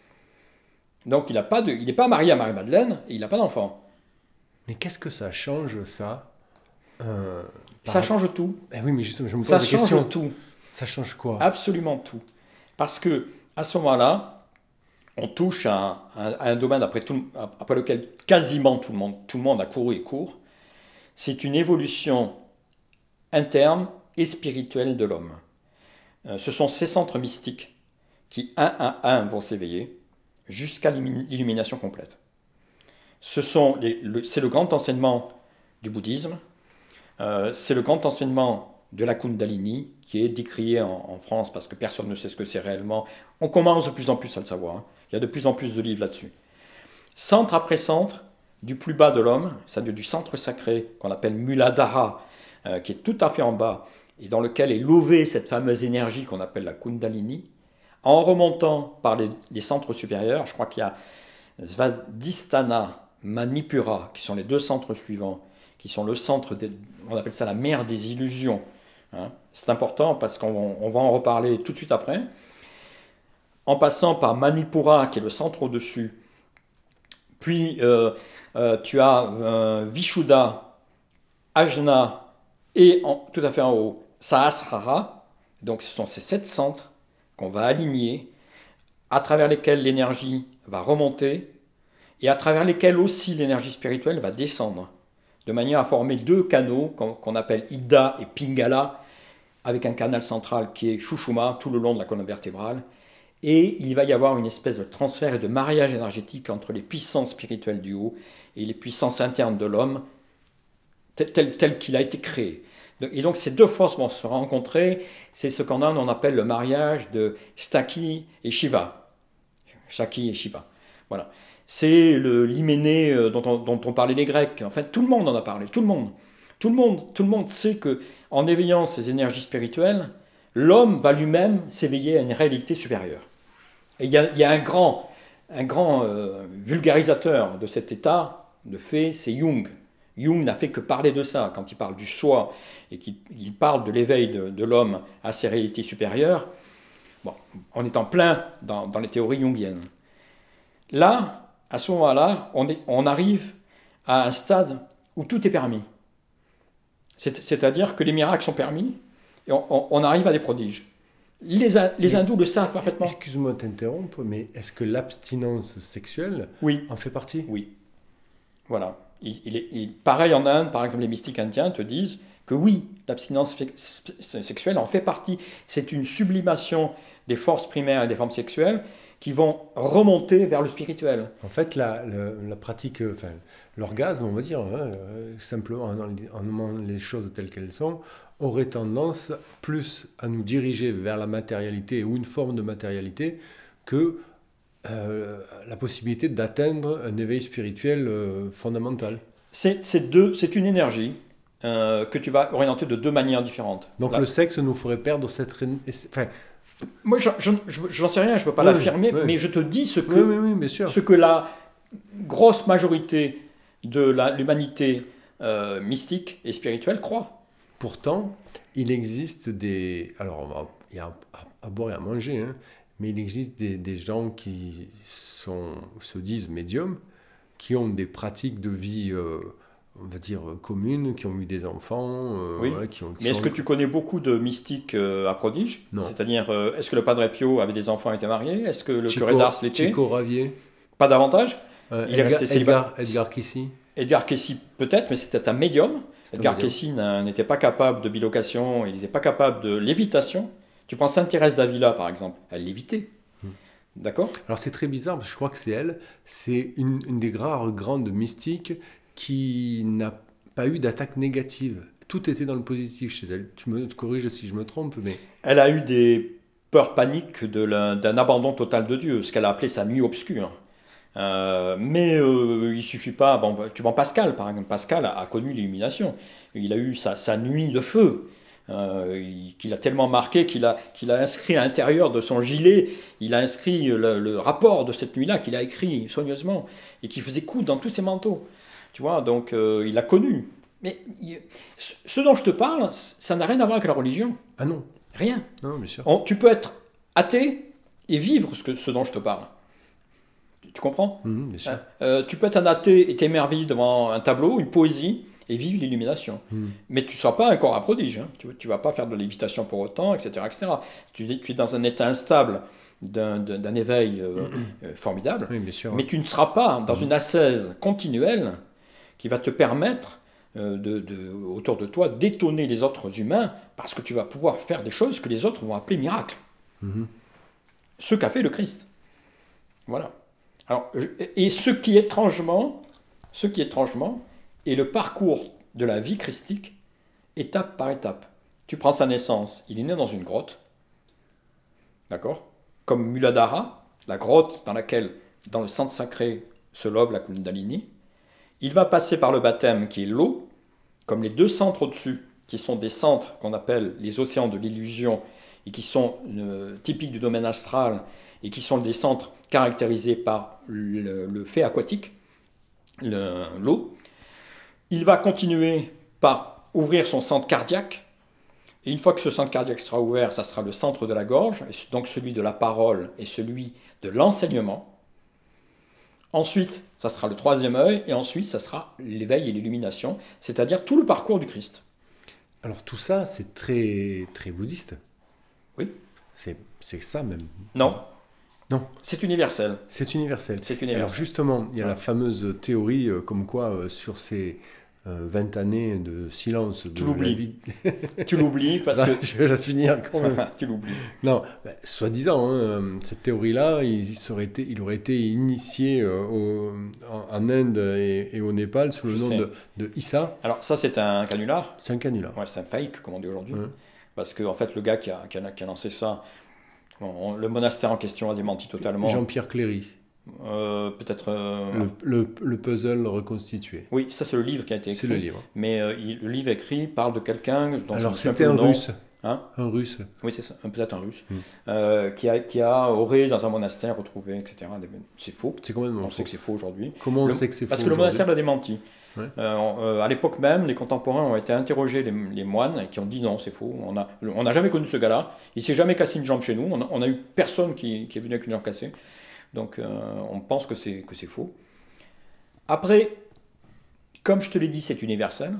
Donc il n'est pas marié à Marie-Madeleine et il n'a pas d'enfant. Mais qu'est-ce que ça change, ça euh, par... Ça change tout. Eh oui, mais justement, je me pose ça la change question. tout. Ça change quoi ? Absolument tout. Parce que à ce moment-là, on touche à un, à un domaine après, tout, après lequel quasiment tout le monde, tout le monde a couru et court. C'est une évolution interne et spirituelle de l'homme. Euh, ce sont ces centres mystiques qui, un à un, vont s'éveiller jusqu'à l'illumination complète. Ce sont les, le, c'est le grand enseignement du bouddhisme, euh, c'est le grand enseignement de la Kundalini, qui est décrié en, en France parce que personne ne sait ce que c'est réellement. On commence de plus en plus à le savoir. Hein. Il y a de plus en plus de livres là-dessus. Centre après centre, du plus bas de l'homme, c'est-à-dire du centre sacré qu'on appelle Muladhara, euh, qui est tout à fait en bas, et dans lequel est levée cette fameuse énergie qu'on appelle la Kundalini, en remontant par les, les centres supérieurs. Je crois qu'il y a Svadhisthana, Manipura, qui sont les deux centres suivants, qui sont le centre, des, on appelle ça la mer des illusions. Hein. C'est important parce qu'on on va en reparler tout de suite après. En passant par Manipura, qui est le centre au-dessus, puis euh, euh, tu as euh, Vishuddha, Ajna, et en, tout à fait en haut, Sahasrara. Donc ce sont ces sept centres qu'on va aligner, à travers lesquels l'énergie va remonter, et à travers lesquels aussi l'énergie spirituelle va descendre, de manière à former deux canaux qu'on appelle Ida et Pingala, avec un canal central qui est Shushuma, tout le long de la colonne vertébrale. Et il va y avoir une espèce de transfert et de mariage énergétique entre les puissances spirituelles du haut et les puissances internes de l'homme, tel, tel, tel qu'il a été créé. Et donc ces deux forces vont se rencontrer, c'est ce qu'en Inde on appelle le mariage de Shakti et Shiva. Shakti et Shiva, voilà. C'est l'hyménée dont on, dont on parlait les Grecs. En fait, tout le monde en a parlé, tout le monde. Tout le monde, tout le monde sait qu'en éveillant ces énergies spirituelles, l'homme va lui-même s'éveiller à une réalité supérieure. Et il y a, il y a un grand, un grand euh, vulgarisateur de cet état de fait, c'est Jung. Jung n'a fait que parler de ça quand il parle du soi et qu'il parle de l'éveil de, de l'homme à ses réalités supérieures. Bon, on est en plein dans, dans les théories jungiennes. Là, à ce moment-là, on, on arrive à un stade où tout est permis. C'est-à-dire que les miracles sont permis et on, on, on arrive à des prodiges. Les, les hindous le savent parfaitement. Excuse-moi de t'interrompre, mais est-ce que l'abstinence sexuelle oui. en fait partie? Oui. Voilà. Il, il est, il, pareil en Inde, par exemple, les mystiques indiens te disent que oui, l'abstinence sexuelle en fait partie. C'est une sublimation des forces primaires et des formes sexuelles qui vont remonter vers le spirituel. En fait, la, la, la pratique, enfin, l'orgasme, on va dire, hein, simplement en, en nommant les choses telles qu'elles sont, aurait tendance plus à nous diriger vers la matérialité ou une forme de matérialité que euh, la possibilité d'atteindre un éveil spirituel euh, fondamental. C'est une énergie euh, que tu vas orienter de deux manières différentes. Donc Là, le sexe nous ferait perdre cette... Enfin, moi, je n'en sais rien, je ne peux pas oui, l'affirmer, oui. mais je te dis ce que, oui, oui, oui, bien sûr. ce que la grosse majorité de l'humanité euh, mystique et spirituelle croit. Pourtant, il existe des... Alors, on va, il y a à, à boire et à manger, hein, mais il existe des, des gens qui sont, se disent médiums, qui ont des pratiques de vie... Euh, on va dire, communes, qui ont eu des enfants. Euh, oui. voilà, qui ont, qui Mais est-ce sont... que tu connais beaucoup de mystiques euh, à prodige? Non. C'est-à-dire, euh, est-ce que le Padre Pio avait des enfants et était marié? Est-ce que le Chico, curé d'Ars l'était? Chico Ravier. Pas davantage euh, Il Edgar, est resté célibataire. Edgar, Edgar Cayce. Edgar Cayce, peut-être, mais c'était un médium. Edgar Cayce n'était pas capable de bilocation, il n'était pas capable de lévitation. Tu prends Sainte Thérèse d'Avila, par exemple, elle lévitait. Hmm. D'accord? Alors c'est très bizarre, parce que je crois que c'est elle, c'est une, une des rares grandes mystiques qui n'a pas eu d'attaque négative. Tout était dans le positif chez elle. Tu me corriges si je me trompe, mais... Elle a eu des peurs paniques d'un abandon total de Dieu, ce qu'elle a appelé sa nuit obscure. Euh, mais euh, il suffit pas... Bon, tu prends Pascal, par exemple. Pascal a, a connu l'illumination. Il a eu sa, sa nuit de feu, euh, qu'il a tellement marqué qu'il a, qu'il a inscrit à l'intérieur de son gilet, il a inscrit le, le rapport de cette nuit-là, qu'il a écrit soigneusement, et qui faisait coudre dans tous ses manteaux. Tu vois, donc euh, il a connu. Mais il, ce dont je te parle, ça n'a rien à voir avec la religion. Ah non. Rien. Non, bien sûr. On, tu peux être athée et vivre ce, que, ce dont je te parle. Tu comprends? Mmh, bien sûr. Euh, tu peux être un athée et t'émerveiller devant un tableau, une poésie, et vivre l'illumination. Mmh. Mais tu ne seras pas un corps à prodige. Hein. Tu ne vas pas faire de lévitation pour autant, et cetera et cetera. Tu, tu es dans un état instable d'un éveil euh, euh, formidable. Oui, bien sûr. Mais tu ne seras pas dans mmh. une ascèse continuelle qui va te permettre euh, de, de, autour de toi d'étonner les autres humains parce que tu vas pouvoir faire des choses que les autres vont appeler miracles. Mm-hmm. Ce qu'a fait le Christ. Voilà. Alors, et ce qui étrangement, ce qui étrangement est le parcours de la vie christique, étape par étape. Tu prends sa naissance, il est né dans une grotte, d'accord? Comme Muladhara, la grotte dans laquelle, dans le centre sacré, se love la Kundalini. Il va passer par le baptême qui est l'eau, comme les deux centres au-dessus, qui sont des centres qu'on appelle les océans de l'illusion, et qui sont euh, typiques du domaine astral, et qui sont des centres caractérisés par le, le fait aquatique, l'eau. Il va continuer par ouvrir son centre cardiaque, et une fois que ce centre cardiaque sera ouvert, ça sera le centre de la gorge, donc celui de la parole et celui de l'enseignement. Ensuite, ça sera le troisième œil, et ensuite, ça sera l'éveil et l'illumination, c'est-à-dire tout le parcours du Christ. Alors tout ça, c'est très, très bouddhiste. Oui. C'est ça même. Non. Non. C'est universel. C'est universel. C'est universel. Alors justement, il y a ouais. la fameuse théorie euh, comme quoi euh, sur ces euh, vingt années de silence de tu l'oublies. Vie... tu l'oublies parce Là, que... Je vais la finir quand même. tu l'oublies. Non, ben, soi-disant, hein, cette théorie-là, il, serait été, il aurait été initié euh, au, en, en Inde et, et au Népal sous le Je nom de, de Issa. Alors ça, c'est un canular. C'est un canular. Ouais, c'est un fake, comme on dit aujourd'hui. Ouais. Parce que en fait, le gars qui a, qui a, qui a lancé ça, on, le monastère en question a démenti totalement. Jean-Pierre Cléry. Euh, Peut-être. Euh... Le, le, le puzzle reconstitué. Oui, ça c'est le livre qui a été écrit. C'est le livre. Mais euh, il, le livre écrit parle de quelqu'un. Alors c'était un, un russe. Hein un russe. Oui, c'est ça, peut-être un russe. Mm. Euh, qui, a, qui a, aurait dans un monastère retrouvé, et cetera. C'est faux. C'est complètement on faux. sait que c'est faux aujourd'hui. Comment on le, sait que c'est faux? Parce que le monastère l'a démenti. Ouais. Euh, euh, à l'époque même, les contemporains ont été interrogés, les, les moines, qui ont dit non, c'est faux. On n'a on a jamais connu ce gars-là. Il s'est jamais cassé une jambe chez nous. On a, on a eu personne qui, qui est venu avec une jambe cassée. Donc, euh, on pense que c'est que c'est faux. Après, comme je te l'ai dit, c'est universel.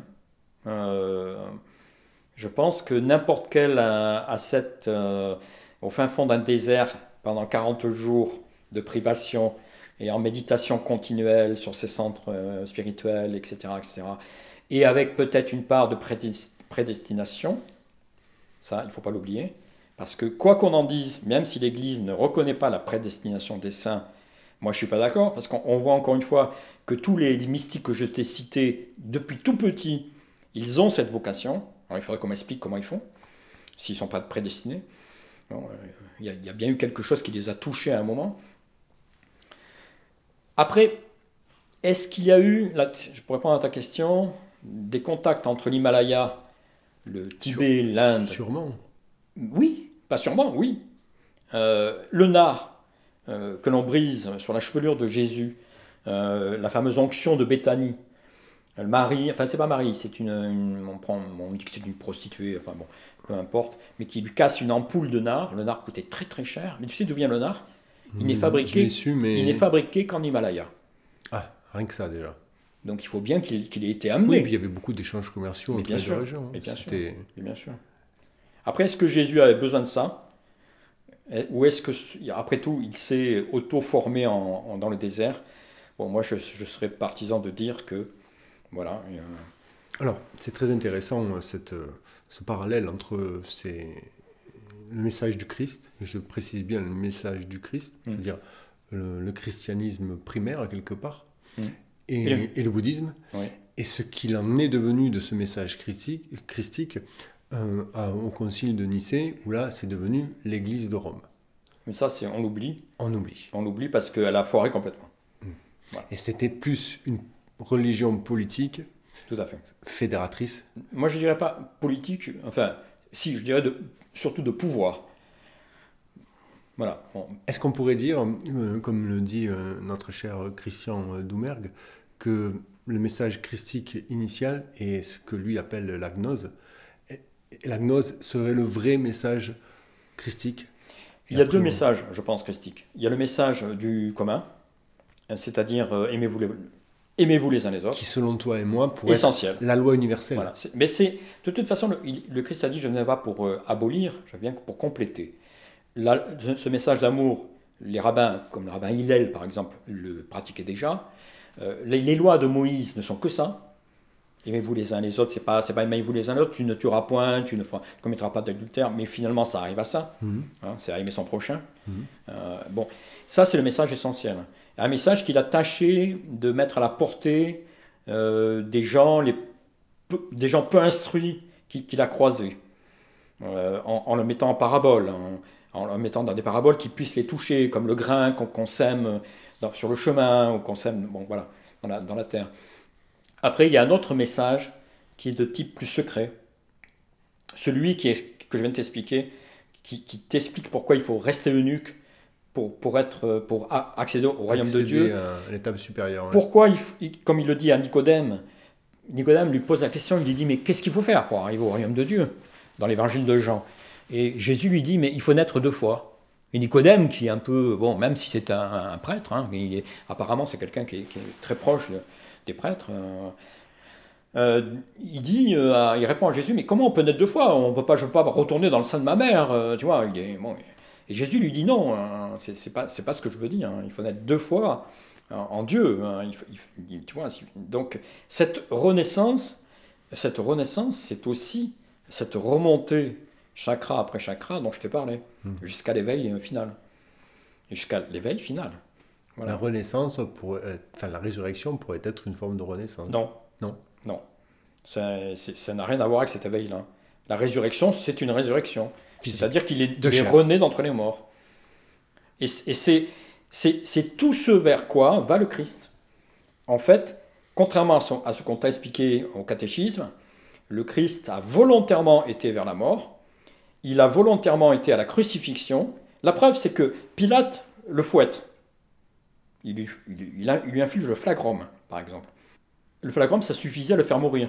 Euh, je pense que n'importe quel ascète euh, au fin fond d'un désert pendant quarante jours de privation et en méditation continuelle sur ses centres euh, spirituels, et cetera, et cetera, et avec peut-être une part de prédestination, ça, il ne faut pas l'oublier, parce que quoi qu'on en dise, même si l'Église ne reconnaît pas la prédestination des saints, moi je ne suis pas d'accord, parce qu'on voit encore une fois que tous les mystiques que je t'ai cités, depuis tout petit, ils ont cette vocation. Alors il faudrait qu'on m'explique comment ils font, s'ils ne sont pas prédestinés. Il euh, y, y a bien eu quelque chose qui les a touchés à un moment. Après, est-ce qu'il y a eu, là, je pourrais répondre à ta question, des contacts entre l'Himalaya, le Tibet, Sur, l'Inde? Sûrement. Oui, pas sûrement, oui. Euh, le nard euh, que l'on brise sur la chevelure de Jésus, euh, la fameuse onction de Béthanie, le Marie, enfin c'est pas Marie, c'est une, une on, prend, on dit que c'est une prostituée, enfin bon, peu importe, mais qui lui casse une ampoule de nard. Le nard coûtait très très cher, mais tu sais d'où vient le nard? Il n'est fabriqué, su, mais... il n'est fabriqué qu'en Himalaya. Ah, rien que ça déjà. Donc il faut bien qu'il qu'il ait été amené. Oui, et puis il y avait beaucoup d'échanges commerciaux mais entre bien les sûr, deux régions. Mais bien, sûr, mais bien sûr. Après, est-ce que Jésus avait besoin de ça? Ou est-ce que, après tout, il s'est auto-formé en, en, dans le désert? Bon, moi, je, je serais partisan de dire que, voilà. Euh... Alors, c'est très intéressant, cette, ce parallèle entre ces... le message du Christ, je précise bien le message du Christ, mmh. c'est-à-dire le, le christianisme primaire, quelque part, mmh. et, et, le... et le bouddhisme, oui. et ce qu'il en est devenu de ce message christique, christique euh, à, au concile de Nicée, où là, c'est devenu l'Église de Rome. Mais ça, c'est, on l'oublie. On oublie. On l'oublie parce qu'elle a foiré complètement. Mmh. Voilà. Et c'était plus une religion politique, tout à fait, fédératrice. Moi, je ne dirais pas politique, enfin, si, je dirais de, surtout de pouvoir. Voilà. Bon. Est-ce qu'on pourrait dire, euh, comme le dit euh, notre cher Christian Doumergue, que le message christique initial est ce que lui appelle la gnose, et, et la gnose serait le vrai message christique? Il y a deux messages, je pense, christiques. Il y a le message du commun, c'est-à-dire euh, aimez-vous les, aimez-vous les uns les autres. Qui, selon toi et moi, pourrait essentiel. être la loi universelle. Voilà. Mais c'est, de toute façon, le, le Christ a dit, je ne viens pas pour euh, abolir, je viens pour compléter. La, ce message d'amour, les rabbins, comme le rabbin Hillel, par exemple, le pratiquaient déjà. Euh, les, les lois de Moïse ne sont que ça. Aimez-vous les uns les autres, c'est pas, c'est pas aimez-vous les uns les autres, tu ne tueras point, tu ne feras- tu commettras pas d'adultère, mais finalement ça arrive à ça, Mhm. hein, c'est à aimer son prochain. Mhm. Euh, bon, ça c'est le message essentiel. Un message qu'il a tâché de mettre à la portée euh, des gens, les peu- des gens peu instruits qu'il qu'il a croisés, euh, en, en le mettant en parabole, en, en le mettant dans des paraboles qui puissent les toucher, comme le grain qu'on qu'on sème dans- sur le chemin, ou qu'on sème, bon voilà, dans la, dans la terre. Après, il y a un autre message qui est de type plus secret. Celui qui est, que je viens de t'expliquer, qui, qui t'explique pourquoi il faut rester eunuque pour, pour, être, pour a- accéder au royaume de Accéder Dieu. à l'étape supérieure. Ouais. Pourquoi, il, f- il- comme il le dit à Nicodème, Nicodème lui pose la question, il lui dit, mais qu'est-ce qu'il faut faire pour arriver au royaume de Dieu dans l'évangile de Jean? Et Jésus lui dit, mais il faut naître deux fois. Et Nicodème, qui est un peu, bon, même si c'est un, un prêtre, hein, il est, apparemment c'est quelqu'un qui, est qui est très proche de- des prêtres, euh, euh, il dit, euh, il répond à Jésus, mais comment on peut naître deux fois? On peut pas, je peux pas retourner dans le sein de ma mère, euh, tu vois. Il est, bon, et Jésus lui dit non, hein, c'est c'est pas, c'est pas ce que je veux dire. Hein, il faut naître deux fois en, en Dieu. Hein, il faut- il faut- il- tu vois. si- Donc cette renaissance, cette renaissance, c'est aussi cette remontée chakra après chakra dont je t'ai parlé, Mhm. jusqu'à l'éveil euh, final, et jusqu'à l'éveil final. La Voilà. renaissance, pourrait être- enfin la résurrection pourrait être une forme de renaissance. Non. Non. Non, ça c'est- ça n'a rien à voir avec cet éveil-là. La résurrection, c'est une résurrection. Physique. C'est-à-dire qu'il est, De il est chair. rené d'entre les morts. Et, c- et c'est, c'est, c'est tout ce vers quoi va le Christ. En fait, contrairement à, son- à ce qu'on t'a expliqué au catéchisme, le Christ a volontairement été vers la mort, il a volontairement été à la crucifixion. La preuve, c'est que Pilate le fouette. Il lui, il lui- il a- il lui inflige le flagrum, par exemple. Le flagrum, ça suffisait à le faire mourir.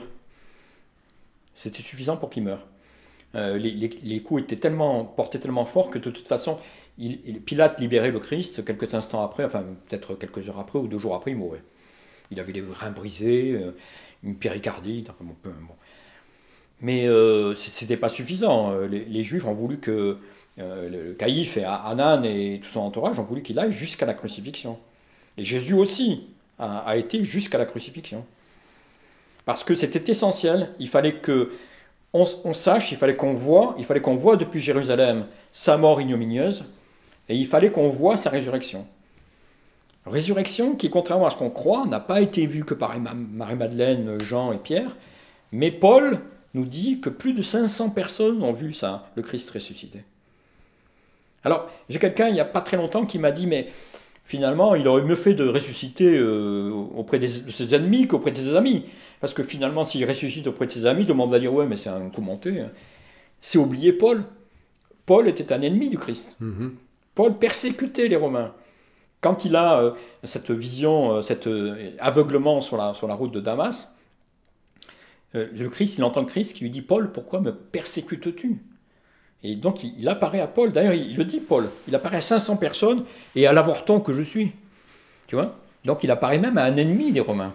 C'était suffisant pour qu'il meure. Euh, les, les- les coups étaient tellement, portés tellement fort que de toute façon, il, il- Pilate libérait le Christ quelques instants après, enfin peut-être quelques heures après ou deux jours après, il mourait. Il avait les reins brisés, euh, une péricardite, enfin bon, peu- bon. Mais euh, c- c'était pas suffisant. Euh, Les, les Juifs ont voulu que euh, le Caïphe et Hanan et tout son entourage ont voulu qu'il aille jusqu'à la crucifixion. Et Jésus aussi a, a été jusqu'à la crucifixion. Parce que c'était essentiel, il fallait que on, on sache, il fallait qu'on voit, il fallait qu'on voit depuis Jérusalem sa mort ignominieuse, et il fallait qu'on voit sa résurrection. Résurrection qui, contrairement à ce qu'on croit, n'a pas été vue que par Emma- Marie-Madeleine, Jean et Pierre, mais Paul nous dit que plus de cinq cents personnes ont vu ça, le Christ ressuscité. Alors, j'ai quelqu'un il n'y a pas très longtemps qui m'a dit, mais finalement, il aurait mieux fait de ressusciter euh, auprès des- de ses ennemis qu'auprès de ses amis. Parce que finalement, s'il ressuscite auprès de ses amis, tout le monde va dire, ouais, mais c'est un coup monté. C'est oublier Paul. Paul était un ennemi du Christ. Mhm. Paul persécutait les Romains. Quand il a euh, cette vision, euh, cet euh, aveuglement sur la, sur la route de Damas, euh, le Christ, il entend le Christ qui lui dit, Paul, pourquoi me persécutes-tu? Et donc il, il apparaît à Paul, d'ailleurs il, il le dit Paul, il apparaît à cinq cents personnes et à l'avorton que je suis. Tu vois? Donc il apparaît même à un ennemi des Romains.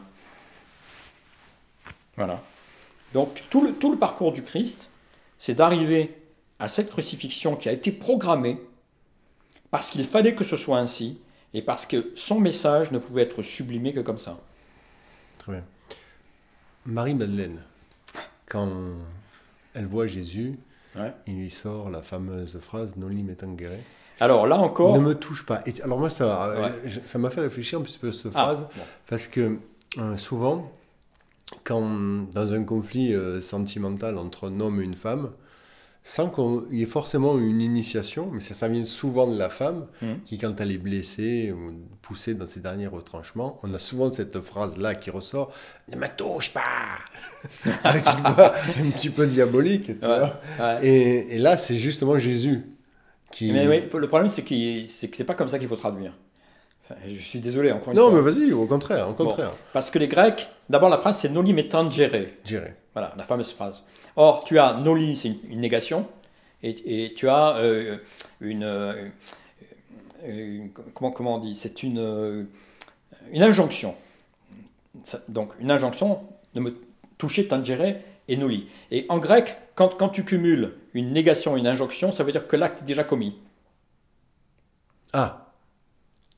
Voilà. Donc tout le, tout le parcours du Christ, c'est d'arriver à cette crucifixion qui a été programmée parce qu'il fallait que ce soit ainsi et parce que son message ne pouvait être sublimé que comme ça. Très bien. Marie-Madeleine, quand elle voit Jésus, Ouais. il lui sort la fameuse phrase « Noli me tangere ». Alors là encore... Ne me touche pas. Et, alors moi, ça euh, Ouais. je- ça m'a fait réfléchir un petit peu à cette Ah, phrase, bon. parce que euh, souvent, quand dans un conflit euh, sentimental entre un homme et une femme, sans qu'il y ait forcément une initiation, mais ça, ça vient souvent de la femme, Mhm. qui quand elle est blessée ou poussée dans ses derniers retranchements, on a souvent cette phrase-là qui ressort « Ne me touche pas !» avec une voix un petit peu diabolique, tu Ouais, vois. ouais. Et, et là, c'est justement Jésus qui... Mais oui, le problème, c'est qu'il- c'est que c'est pas comme ça qu'il faut traduire. Enfin, je suis désolé, encore une Non, fois. mais vas-y, au contraire, au contraire. Bon, parce que les Grecs, d'abord la phrase c'est noli me tangere. J'irai. Voilà, la fameuse phrase. Or, tu as noli, c'est une, une négation, et, et tu as euh, une, euh, une- comment, comment on dit? C'est une, euh, une injonction. Ça- donc, une injonction de me toucher tangere et noli. Et en grec, quand, quand tu cumules une négation et une injonction, ça veut dire que l'acte est déjà commis. Ah,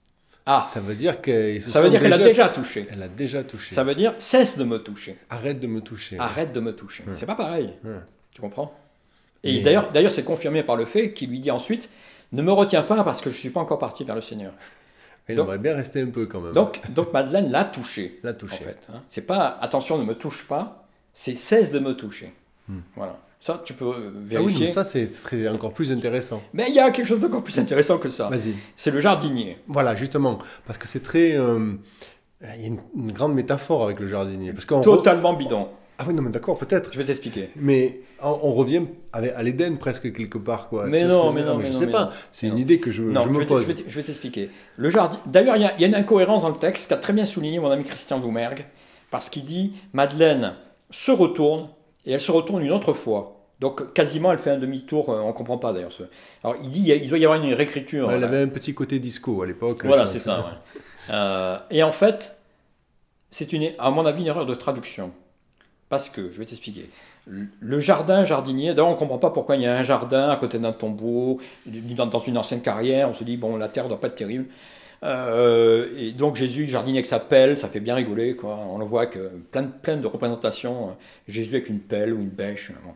Ah, ça veut dire qu'elle ça veut dire qu'elle a déjà touché. Elle a déjà touché. Ça veut dire cesse de me toucher. Arrête de me toucher. Arrête de me toucher. Ouais. C'est pas pareil. Ouais. Tu comprends? Et Mais... d'ailleurs, d'ailleurs, c'est confirmé par le fait qu'il lui dit ensuite, ne me retiens pas parce que je suis pas encore parti vers le Seigneur. Il donc, aimerait bien rester un peu quand même. Donc, donc Madeleine l'a touché. L'a touché. En fait, hein. C'est pas attention, ne me touche pas, c'est cesse de me toucher. Hmm. Voilà. Ça, tu peux vérifier. Ah oui, donc ça, ce serait encore plus intéressant. Mais il y a quelque chose d'encore plus intéressant que ça. Vas-y. C'est le jardinier. Voilà, justement. Parce que c'est très... Euh, il y a une, une grande métaphore avec le jardinier. Parce Totalement re... bidon. Ah oui, non, mais d'accord, peut-être. Je vais t'expliquer. Mais on, on revient à l'Éden presque quelque part, quoi. Mais non, mais non, mais je non, sais mais pas. Non. C'est une non. idée que je, non, je me je pose. Je vais t'expliquer. Le jardin. D'ailleurs, il y, y a une incohérence dans le texte qu'a très bien souligné mon ami Christian Doumergue, parce qu'il dit Madeleine se retourne et elle se retourne une autre fois. Donc quasiment, elle fait un demi-tour. On ne comprend pas d'ailleurs. Alors il dit il doit y avoir une réécriture. Ouais, elle avait un petit côté disco à l'époque. Voilà, c'est ça. Ouais. euh, et en fait, c'est une, à mon avis, une erreur de traduction. Parce que, je vais t'expliquer, le jardin jardinier, d'ailleurs on ne comprend pas pourquoi il y a un jardin à côté d'un tombeau, dans une ancienne carrière, on se dit, bon, la terre ne doit pas être terrible. Euh, et donc Jésus, jardinier avec sa pelle, ça fait bien rigoler, quoi. On le voit que plein, plein de représentations, Jésus avec une pelle ou une bêche. Bon.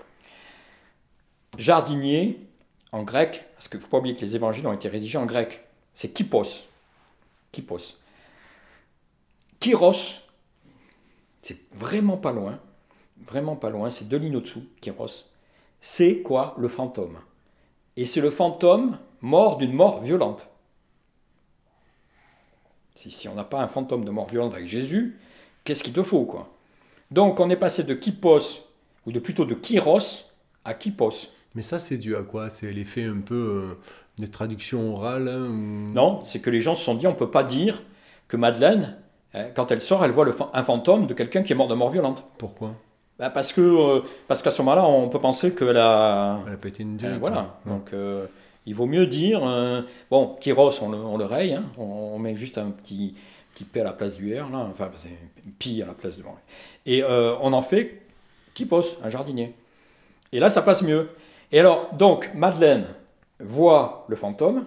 Jardinier, en grec, parce qu'il ne faut pas oublier que les évangiles ont été rédigés en grec, c'est kypos. Kypos. Kyros, c'est vraiment pas loin, vraiment pas loin, c'est deux lignes au-dessous, Kyros. C'est quoi? Le fantôme. Et c'est le fantôme mort d'une mort violente. Si, si on n'a pas un fantôme de mort violente avec Jésus, qu'est-ce qu'il te faut, quoi? Donc on est passé de kypos, ou de plutôt de kyros, à kypos. Mais ça, c'est dû à quoi? C'est l'effet un peu euh, de traduction orale hein, ou... Non, c'est que les gens se sont dit, on ne peut pas dire que Madeleine, quand elle sort, elle voit le fa un fantôme de quelqu'un qui est mort de mort violente. Pourquoi? Bah parce que euh, parce qu'à ce moment-là, on peut penser qu'elle a... Elle a pété une durite. Euh, voilà, ouais. Donc euh, il vaut mieux dire... Euh, bon, Kyros, on le, on le raye, hein, on, on met juste un petit, petit P à la place du R, là, enfin, c'est pi à la place de... Bon. Et euh, on en fait Kypos, un jardinier. Et là, ça passe mieux. Et alors, donc, Madeleine voit le fantôme,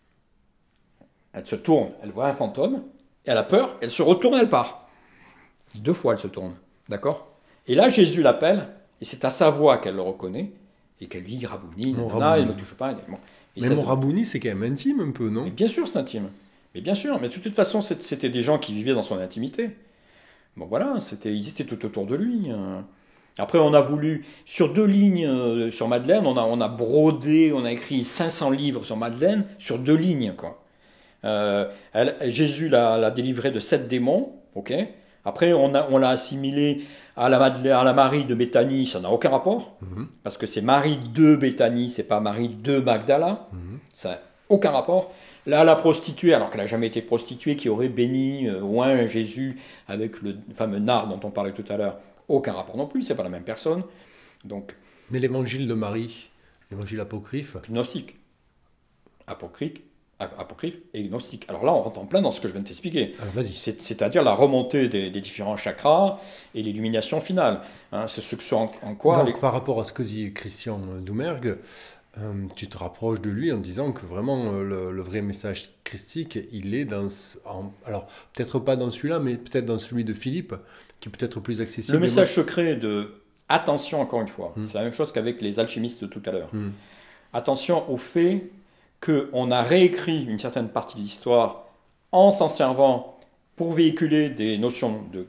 elle se tourne, elle voit un fantôme, elle a peur, elle se retourne, elle part. Deux fois, elle se tourne. D'accord? Et là, Jésus l'appelle, et c'est à sa voix qu'elle le reconnaît, et qu'elle lui dit Rabouni, nanana, il ne me touche pas. Bon. Mais mon Rabouni, c'est quand même intime un peu, non? Mais bien sûr, c'est intime. Mais bien sûr, mais de toute façon, c'était des gens qui vivaient dans son intimité. Bon, voilà, ils étaient tout autour de lui. Après, on a voulu, sur deux lignes euh, sur Madeleine, on a, on a brodé, on a écrit cinq cents livres sur Madeleine, sur deux lignes, quoi. Euh, elle, Jésus l'a délivré de sept démons, ok. Après, on l'a on assimilé à la, Madeleine, à la Marie de Béthanie, ça n'a aucun rapport, mm-hmm. parce que c'est Marie de Béthanie, c'est pas Marie de Magdala, mm-hmm. ça n'a aucun rapport. Là, la prostituée, alors qu'elle n'a jamais été prostituée, qui aurait béni euh, oint Jésus avec le fameux nard dont on parlait tout à l'heure, aucun rapport non plus, c'est pas la même personne. Donc, mais l'évangile de Marie, l'évangile apocryphe, gnostique, apocryphe, apocryphe et gnostique. Alors là, on rentre en plein dans ce que je viens de t'expliquer. C'est-à-dire la remontée des, des différents chakras et l'illumination finale. Hein, c'est ce que en, en quoi. Donc, les... par rapport à ce que dit Christian Doumergue, euh, tu te rapproches de lui en disant que vraiment euh, le, le vrai message christique, il est dans. En, alors, peut-être pas dans celui-là, mais peut-être dans celui de Philippe, qui est peut-être plus accessible. Le message secret de. Attention, encore une fois, hum. c'est la même chose qu'avec les alchimistes de tout à l'heure. Hum. Attention au fait qu'on a réécrit une certaine partie de l'histoire en s'en servant pour véhiculer des notions de,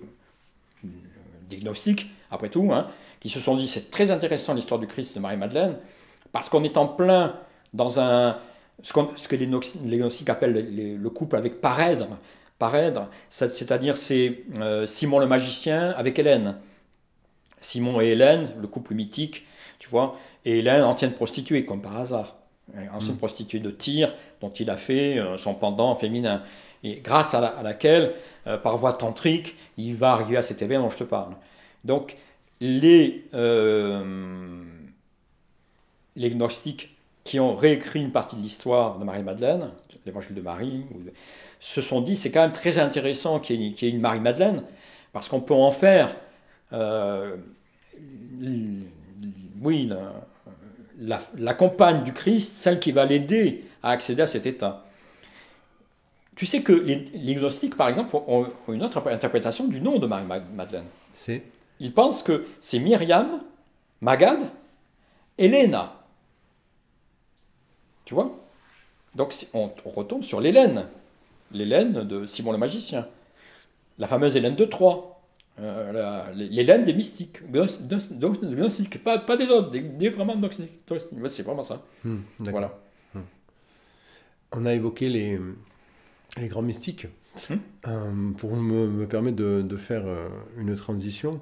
des gnostiques, après tout, hein, qui se sont dit c'est très intéressant l'histoire du Christ de Marie-Madeleine, parce qu'on est en plein dans un, ce, ce que les, les gnostiques appellent les, le couple avec parèdre. Parèdre, c'est-à-dire c'est euh, Simon le magicien avec Hélène. Simon et Hélène, le couple mythique, tu vois, et Hélène, ancienne prostituée, comme par hasard. Ancienne mmh. prostituée de Tyr, dont il a fait euh, son pendant féminin. Et grâce à, la, à laquelle, euh, par voie tantrique, il va arriver à cet événement dont je te parle. Donc, les, euh, les gnostiques qui ont réécrit une partie de l'histoire de Marie-Madeleine, l'évangile de Marie, se sont dit c'est quand même très intéressant qu'il y ait, qu'il y ait une Marie-Madeleine, parce qu'on peut en faire, euh, oui, la, la, la compagne du Christ, celle qui va l'aider à accéder à cet état. Tu sais que les, les gnostiques, par exemple, ont, ont une autre interprétation du nom de Marie-Madeleine. C'est Ils pensent que c'est Myriam, Magad et Léna. Tu vois? Donc on, on retombe sur l'Hélène. L'Hélène de Simon le magicien. La fameuse Hélène de Troie. Euh, la- L'Hélène des mystiques. Gnos- gnos- gnos- Gnostiques. Pas, pas des autres, des, des vraiment gnostiques. C'est vraiment ça. Hmm, d'accord. Voilà. On a évoqué les, les grands mystiques. Hmm. Euh, pour me, me permettre de, de faire euh, une transition,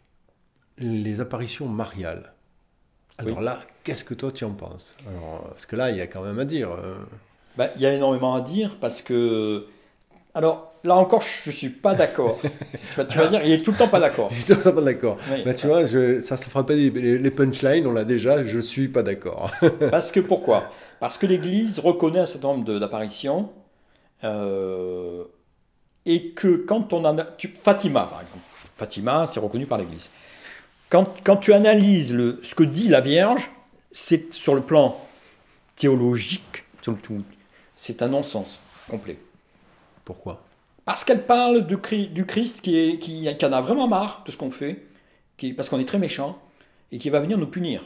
les apparitions mariales. Alors Oui. là, qu'est-ce que toi tu en penses? Alors, parce que là, il y a quand même à dire. euh, Ben, il y a énormément à dire parce que... Alors, là encore, je ne suis pas d'accord. tu, vas, tu vas dire, il est tout le temps pas d'accord. Je suis pas d'accord. Oui. Bah, tu vois, je, ça ne fera pas des- les, les punchlines, on l'a déjà, je suis pas d'accord. Parce que pourquoi? Parce que l'Église reconnaît un certain nombre de- d'apparitions euh, et que quand on en a... tu- Fatima, par exemple. Fatima, c'est reconnu par l'Église. Quand, quand tu analyses le, ce que dit la Vierge, c'est sur le plan théologique, sur le tout, c'est un non-sens complet. Pourquoi? Parce qu'elle parle de Chri- du Christ qui, est, qui, qui en a vraiment marre de ce qu'on fait, qui, parce qu'on est très méchant, et qui va venir nous punir.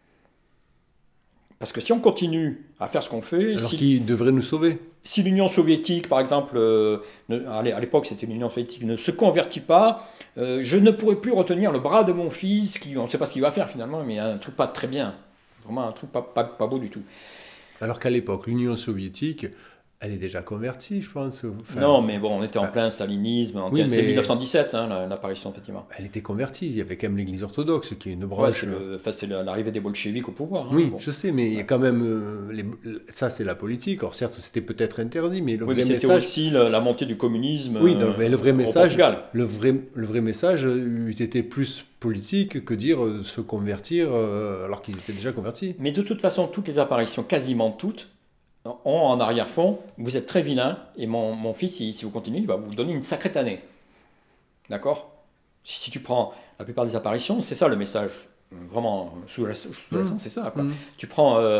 Parce que si on continue à faire ce qu'on fait, Alors si, qui devrait nous sauver? si l'Union soviétique, par exemple, euh, ne- à l'é- à l'époque c'était l'Union soviétique, ne se convertit pas, euh, je ne pourrai plus retenir le bras de mon fils, qui, on ne sait pas ce qu'il va faire finalement, mais un truc pas très bien. Vraiment un truc pas, pas, pas beau du tout. Alors qu'à l'époque, l'Union soviétique, elle est déjà convertie, je pense. Enfin, Non, mais bon, on était en enfin, plein stalinisme. en- oui, c'est mais- mille neuf cent dix-sept, hein, la- l'apparition, effectivement. Elle était convertie. Il y avait quand même l'Église orthodoxe, qui est une Ouais, branche. c'est le- enfin, c'est l'arrivée des bolcheviks au pouvoir. hein, Oui, bon. je sais, mais il y a quand même. euh, les- Ça, c'est la politique. Alors, certes, c'était peut-être interdit, mais le Oui, vrai mais c'était message. aussi la, la montée du communisme Oui, non, mais le vrai euh, au message, Portugal. le vrai, le vrai message eût été plus politique que dire euh, se convertir euh, alors qu'ils étaient déjà convertis. Mais de toute façon, toutes les apparitions, quasiment toutes, ont en arrière-fond, vous êtes très vilain, et mon, mon fils, si, si vous continuez, il va vous donner une sacrée tannée. D'accord? si, si tu prends la plupart des apparitions, c'est ça le message. Vraiment, sous la, sous la Mmh. sens, c'est ça. Quoi. Mmh. Tu prends euh,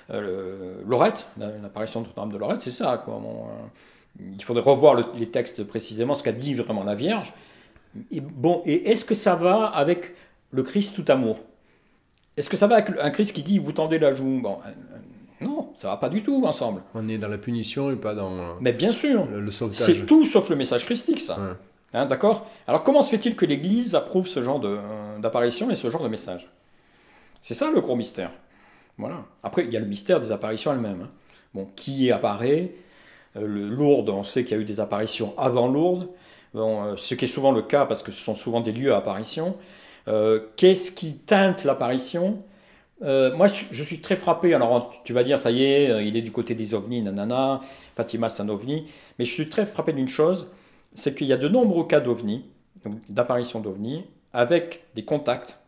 euh, le- Lorette, la- l'apparition de Notre-Dame de Lorette, c'est ça. Quoi. Bon, euh, il faudrait revoir le- les textes précisément, ce qu'a dit vraiment la Vierge. Et, bon, et est-ce que ça va avec le Christ tout amour? Est-ce que ça va avec un Christ qui dit vous tendez la joue? Bon, euh, euh, non, ça va pas du tout ensemble. On est dans la punition et pas dans euh, Mais bien sûr, le, le sauvetage. c'est tout sauf le message christique, ça. Ouais. Hein, d'accord? Alors comment se fait-il que l'Église approuve ce genre de, euh, d'apparition et ce genre de message? C'est ça le gros mystère. Voilà. Après, il y a le mystère des apparitions elles-mêmes. hein. Bon, qui apparaît? Euh, le Lourdes, on sait qu'il y a eu des apparitions avant Lourdes, bon, euh, ce qui est souvent le cas parce que ce sont souvent des lieux à apparition. Euh, qu'est-ce qui teinte l'apparition? Euh, moi, je je suis très frappé. Alors, tu vas dire, ça y est, euh, il est du côté des ovnis, nanana, Fatima, c'est un ovni. Mais je suis très frappé d'une chose, c'est qu'il y a de nombreux cas d'ovnis, donc d'apparition d'ovnis, avec des contacts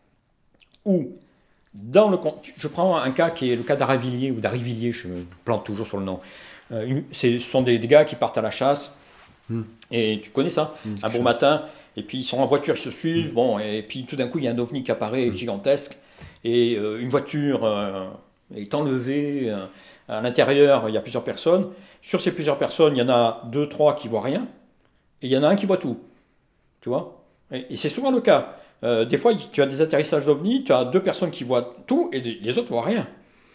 où, dans le con- je prends un cas qui est le cas d'Aravilliers ou d'Arivilliers, je me plante toujours sur le nom. Euh, une- c'est- ce sont des, des gars qui partent à la chasse, Hmm. et tu connais ça, Hmm, un je- bon matin, et puis ils sont en voiture, ils se suivent, bon, et puis tout d'un coup, il y a un ovni qui apparaît gigantesque, et euh, une voiture euh, est enlevée, euh, à l'intérieur, il y a plusieurs personnes. Sur ces plusieurs personnes, il y en a deux, trois qui voient rien, et il y en a un qui voit tout. Tu vois? Et, et c'est souvent le cas. Euh, des fois, tu as des atterrissages d'ovnis, tu as deux personnes qui voient tout, et les autres voient rien.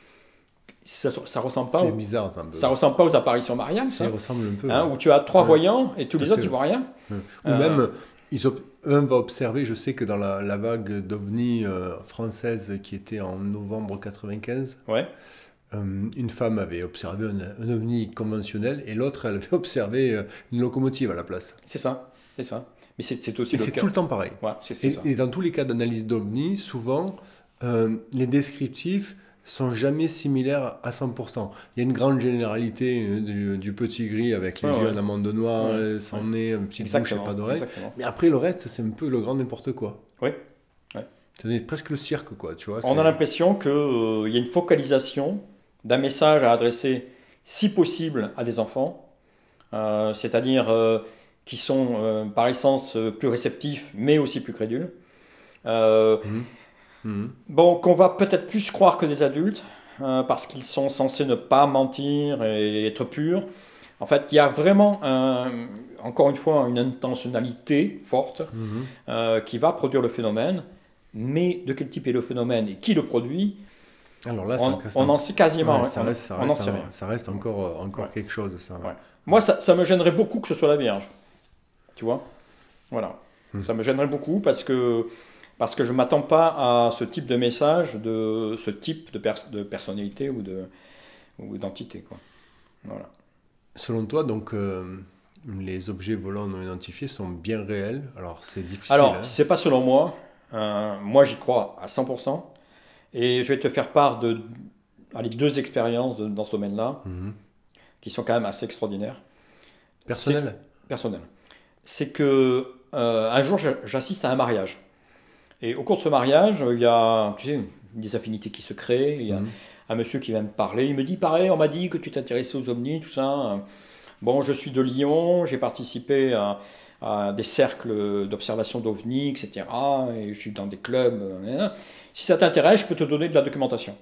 Ça, ça ressemble pas C'est au- bizarre, ça un peu. ça ressemble pas aux apparitions mariales, Ça ça? y ressemble un peu. Hein, ouais. où tu as trois Ouais. voyants et tous Tout les à autres fait. ils voient rien. Ouais. Ou Euh, même, ils ob- un va observer, je sais que dans la, la vague d'ovnis euh, française qui était en novembre quatre-vingt-quinze, Ouais. euh, une femme avait observé un, un ovni conventionnel et l'autre, elle avait observé euh, une locomotive à la place. C'est ça, c'est ça. Mais c'est c'est aussi Et le c'est cas. tout le temps pareil. Ouais, c'est c'est Et, ça. et dans tous les cas d'analyse d'ovnis, souvent, euh, les descriptifs sont jamais similaires à cent pour cent. Il y a une grande généralité euh, du, du petit gris avec les Ouais, yeux ouais. en amande noire, Ouais. euh, sans nez, une petite bouche et Exactement. pas d'oreille. exactement. Mais après, le reste, c'est un peu le grand n'importe quoi. Oui. C'est presque le cirque, quoi, tu vois. On c'est- a l'impression qu'il y a une focalisation d'un message à adresser, si possible, à des enfants, euh, c'est-à-dire euh, qui sont euh, par essence euh, plus réceptifs, mais aussi plus crédules. Euh, Mhm. Mhm. Bon, qu'on va peut-être plus croire que des adultes, euh, parce qu'ils sont censés ne pas mentir et être purs. En fait, il y a vraiment, un, encore une fois, une intentionnalité forte Mhm. euh, qui va produire le phénomène, mais de quel type est le phénomène et qui le produit, Alors là, ça on, reste, on un- en sait quasiment, ouais, ça on reste, ça on n'en reste, sait un- rien. ça reste encore, euh, encore Ouais. quelque chose, ça. Ouais. Moi, ça, ça me gênerait beaucoup que ce soit la Vierge, tu vois. Voilà. Hmm. Ça me gênerait beaucoup parce que, parce que je ne m'attends pas à ce type de message, de ce type de, pers- de personnalité ou de ou d'entité, quoi. Voilà. Selon toi, donc, euh, les objets volants non identifiés sont bien réels. Alors, c'est difficile, Alors, hein. c'est pas selon moi. Euh, moi, j'y crois à cent pour cent. Et je vais te faire part de allez, deux expériences de- dans ce domaine-là Mhm. qui sont quand même assez extraordinaires. Personnel? C'est personnel. C'est que euh, un jour, j'a- j'assiste à un mariage. Et au cours de ce mariage, il y a, tu sais, des affinités qui se créent. Il y a Mhm. un monsieur qui vient me parler. Il me dit, pareil, on m'a dit que tu t'intéressais aux ovnis, tout ça. Bon, je suis de Lyon, j'ai participé à, à des cercles d'observation d'ovnis, et cetera. Et je suis dans des clubs. euh, Si ça t'intéresse, je peux te donner de la documentation.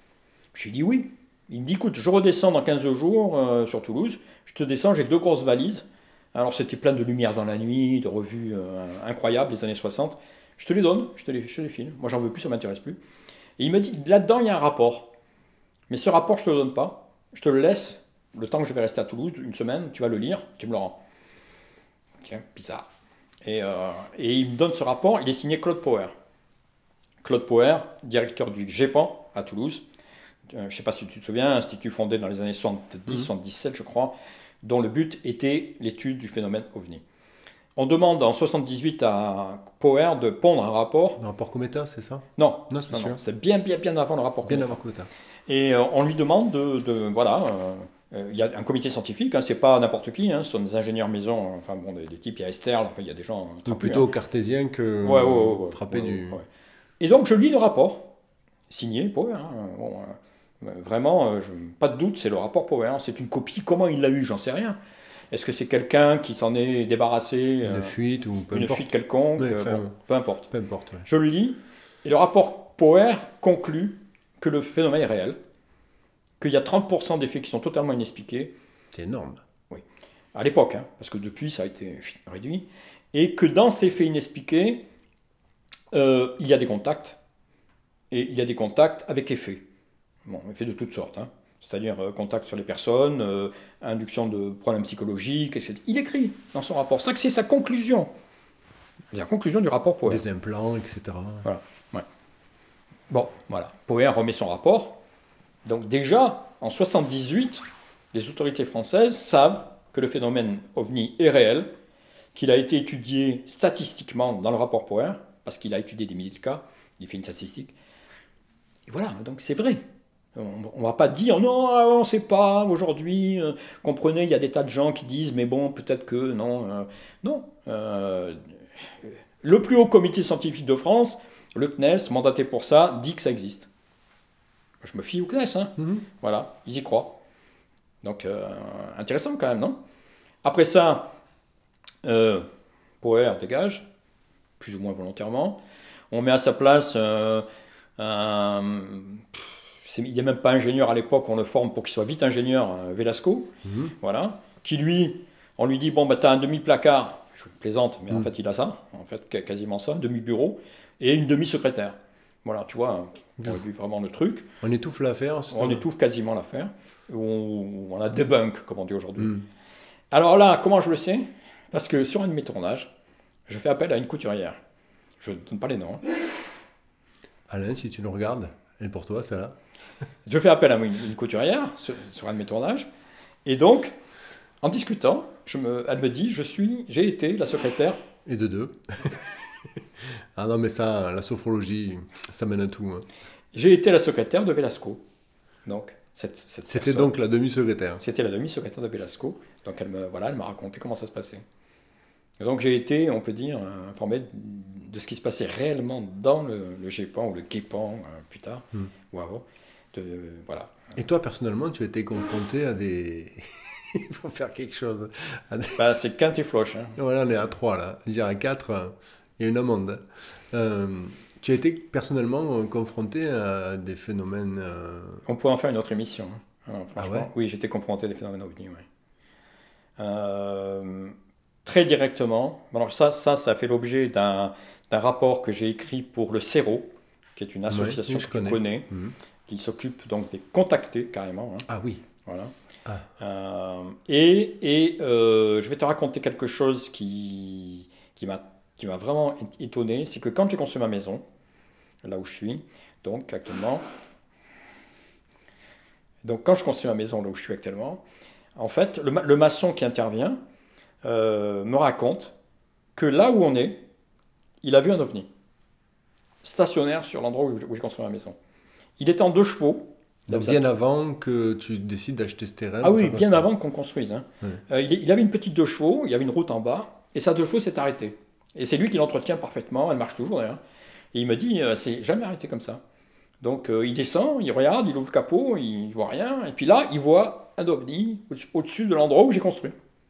Je lui dis oui. Il me dit, écoute, je redescends dans quinze jours euh, sur Toulouse. Je te descends, j'ai deux grosses valises. Alors c'était plein de lumière dans la nuit, de revues euh, incroyables des années soixante. Je te les donne, je te les, je te les file. Moi j'en veux plus, ça m'intéresse plus. Et il me dit, là-dedans il y a un rapport. Mais ce rapport, je te le donne pas. Je te le laisse. Le temps que je vais rester à Toulouse, une semaine, tu vas le lire, tu me le rends. Tiens, bizarre. Et, euh, et il me donne ce rapport, il est signé Claude Poher. Claude Poher, directeur du GEPAN à Toulouse. Euh, je ne sais pas si tu te souviens, institut fondé dans les années soixante-dix soixante-dix-sept, je crois, dont le but était l'étude du phénomène OVNI. On demande en soixante-dix-huit à Poher de pondre un rapport. Un rapport Cometa, c'est ça? Non, Non, c'est pas non, sûr. non, c'est bien, bien, bien avant le rapport Bien Cometa. avant Cometa. Et euh, on lui demande de, de- voilà, euh, euh, il y a un comité scientifique, hein, c'est pas n'importe qui, hein, ce sont des ingénieurs maison, enfin bon, des, des types, il y a Esther, enfin il y a des gens Donc trapus, plutôt hein. cartésien que Ouais, ouais, ouais, ouais, frappé ouais, du... ouais. Et donc je lis le rapport, signé Power, hein, bon, euh, vraiment, euh, je- pas de doute, c'est le rapport Power, hein, c'est une copie, comment il l'a eu, j'en sais rien. Est-ce que c'est quelqu'un qui s'en est débarrassé, Une euh, fuite ou peu une importe. fuite quelconque, Ouais, euh, enfin, bon, peu importe. Peu importe, ouais. Je le lis, et le rapport Power conclut que le phénomène est réel, qu'il y a trente pour cent des faits qui sont totalement inexpliqués, C'est énorme. à l'époque, hein, parce que depuis ça a été réduit, et que dans ces faits inexpliqués, euh, il y a des contacts, et il y a des contacts avec effet. Bon, effet de toutes sortes, hein. C'est-à-dire euh, contact sur les personnes, euh, induction de problèmes psychologiques, et cetera. Il écrit dans son rapport. C'est ça que c'est sa conclusion. La conclusion du rapport Poher. Des implants, et cetera. Voilà. Ouais. Bon, voilà. Poher remet son rapport. Donc déjà, en soixante-dix-huit, les autorités françaises savent que le phénomène OVNI est réel, qu'il a été étudié statistiquement dans le rapport Poher, parce qu'il a étudié des milliers de cas, il fait une statistique. Et voilà, donc c'est vrai. On ne va pas dire non, on ne sait pas aujourd'hui. euh, comprenez, il y a des tas de gens qui disent mais bon, peut-être que non. euh, non. euh, le plus haut comité scientifique de France, le C N E S, mandaté pour ça, dit que ça existe. Je me fie au C N E S, hein. Mhm. Voilà, ils y croient. Donc, euh, intéressant quand même, non? Après ça, euh, Poher dégage, plus ou moins volontairement. On met à sa place euh, un. c'est- Il n'est même pas ingénieur à l'époque, on le forme pour qu'il soit vite ingénieur, euh, Velasco, Mhm. voilà, qui lui, on lui dit, bon, bah, tu as un demi-placard, je plaisante, mais en Mhm. fait, il a ça, en fait, qu- quasiment ça, un demi-bureau, et une demi-secrétaire. Voilà, tu vois, on a vu vraiment le truc. On étouffe l'affaire. c'est- On étouffe quasiment l'affaire. On, on a debunk, comme on dit aujourd'hui. Mhm. Alors là, comment je le sais? Parce que sur un de mes tournages, je fais appel à une couturière. Je ne donne pas les noms, hein. Alain, si tu nous regardes, elle est pour toi, celle-là. Je fais appel à une, une couturière sur, sur un de mes tournages. Et donc, en discutant, je me, elle me dit, je suis, j'ai été la secrétaire. Et de deux. Ah non, mais ça, la sophrologie, ça mène à tout, hein. J'ai été la secrétaire de Velasco. Donc, cette, cette C'était personne- donc la demi-secrétaire. C'était la demi-secrétaire de Velasco. Donc, elle me, voilà, elle m'a raconté comment ça se passait. Et donc, j'ai été, on peut dire, informé de ce qui se passait réellement dans le, le GEPAN ou le GEPAN, euh, plus tard, Mm. ou avant. De, voilà. Et toi, personnellement, tu as été confronté à des... Il faut faire quelque chose. À des- Bah, c'est quinte et floche, hein. Voilà, on est à trois, là. Je veux dire, à quatre, euh, il y a une amende. Euh, tu as été personnellement euh, confronté à des phénomènes... euh, On pourrait en faire une autre émission, hein. Alors, Ah franchement, ouais oui, j'étais confronté à des phénomènes ovnis, ouais. euh, très directement. Alors ça, ça, ça fait l'objet d'un d'un rapport que j'ai écrit pour le CERO, qui est une association Oui, je que tu connais. connais, Mhm. qui s'occupe donc des contactés carrément, hein. Ah oui. Voilà. Ah. Euh, et et euh, je vais te raconter quelque chose qui, qui m'a qui m'a vraiment étonné, c'est que quand j'ai construit ma maison, là où je suis, donc actuellement, donc quand je construis ma maison là où je suis actuellement, en fait, le, ma- le maçon qui intervient euh, me raconte que là où on est, il a vu un ovni, stationnaire sur l'endroit où, où j'ai construit ma maison. Il était en deux chevaux. Donc Ça- bien avant que tu décides d'acheter ce terrain. Ah pour oui, faire bien construire. avant qu'on construise, hein. Ouais. Euh, il, il avait une petite deux chevaux, il y avait une route en bas, et sa deux chevaux s'est arrêtée. Et c'est lui qui l'entretient parfaitement, elle marche toujours d'ailleurs. Et il me dit, euh, c'est jamais arrêté comme ça. Donc euh, il descend, il regarde, il ouvre le capot, il voit rien, et puis là, il voit un ovni au- au-dessus de l'endroit où j'ai construit.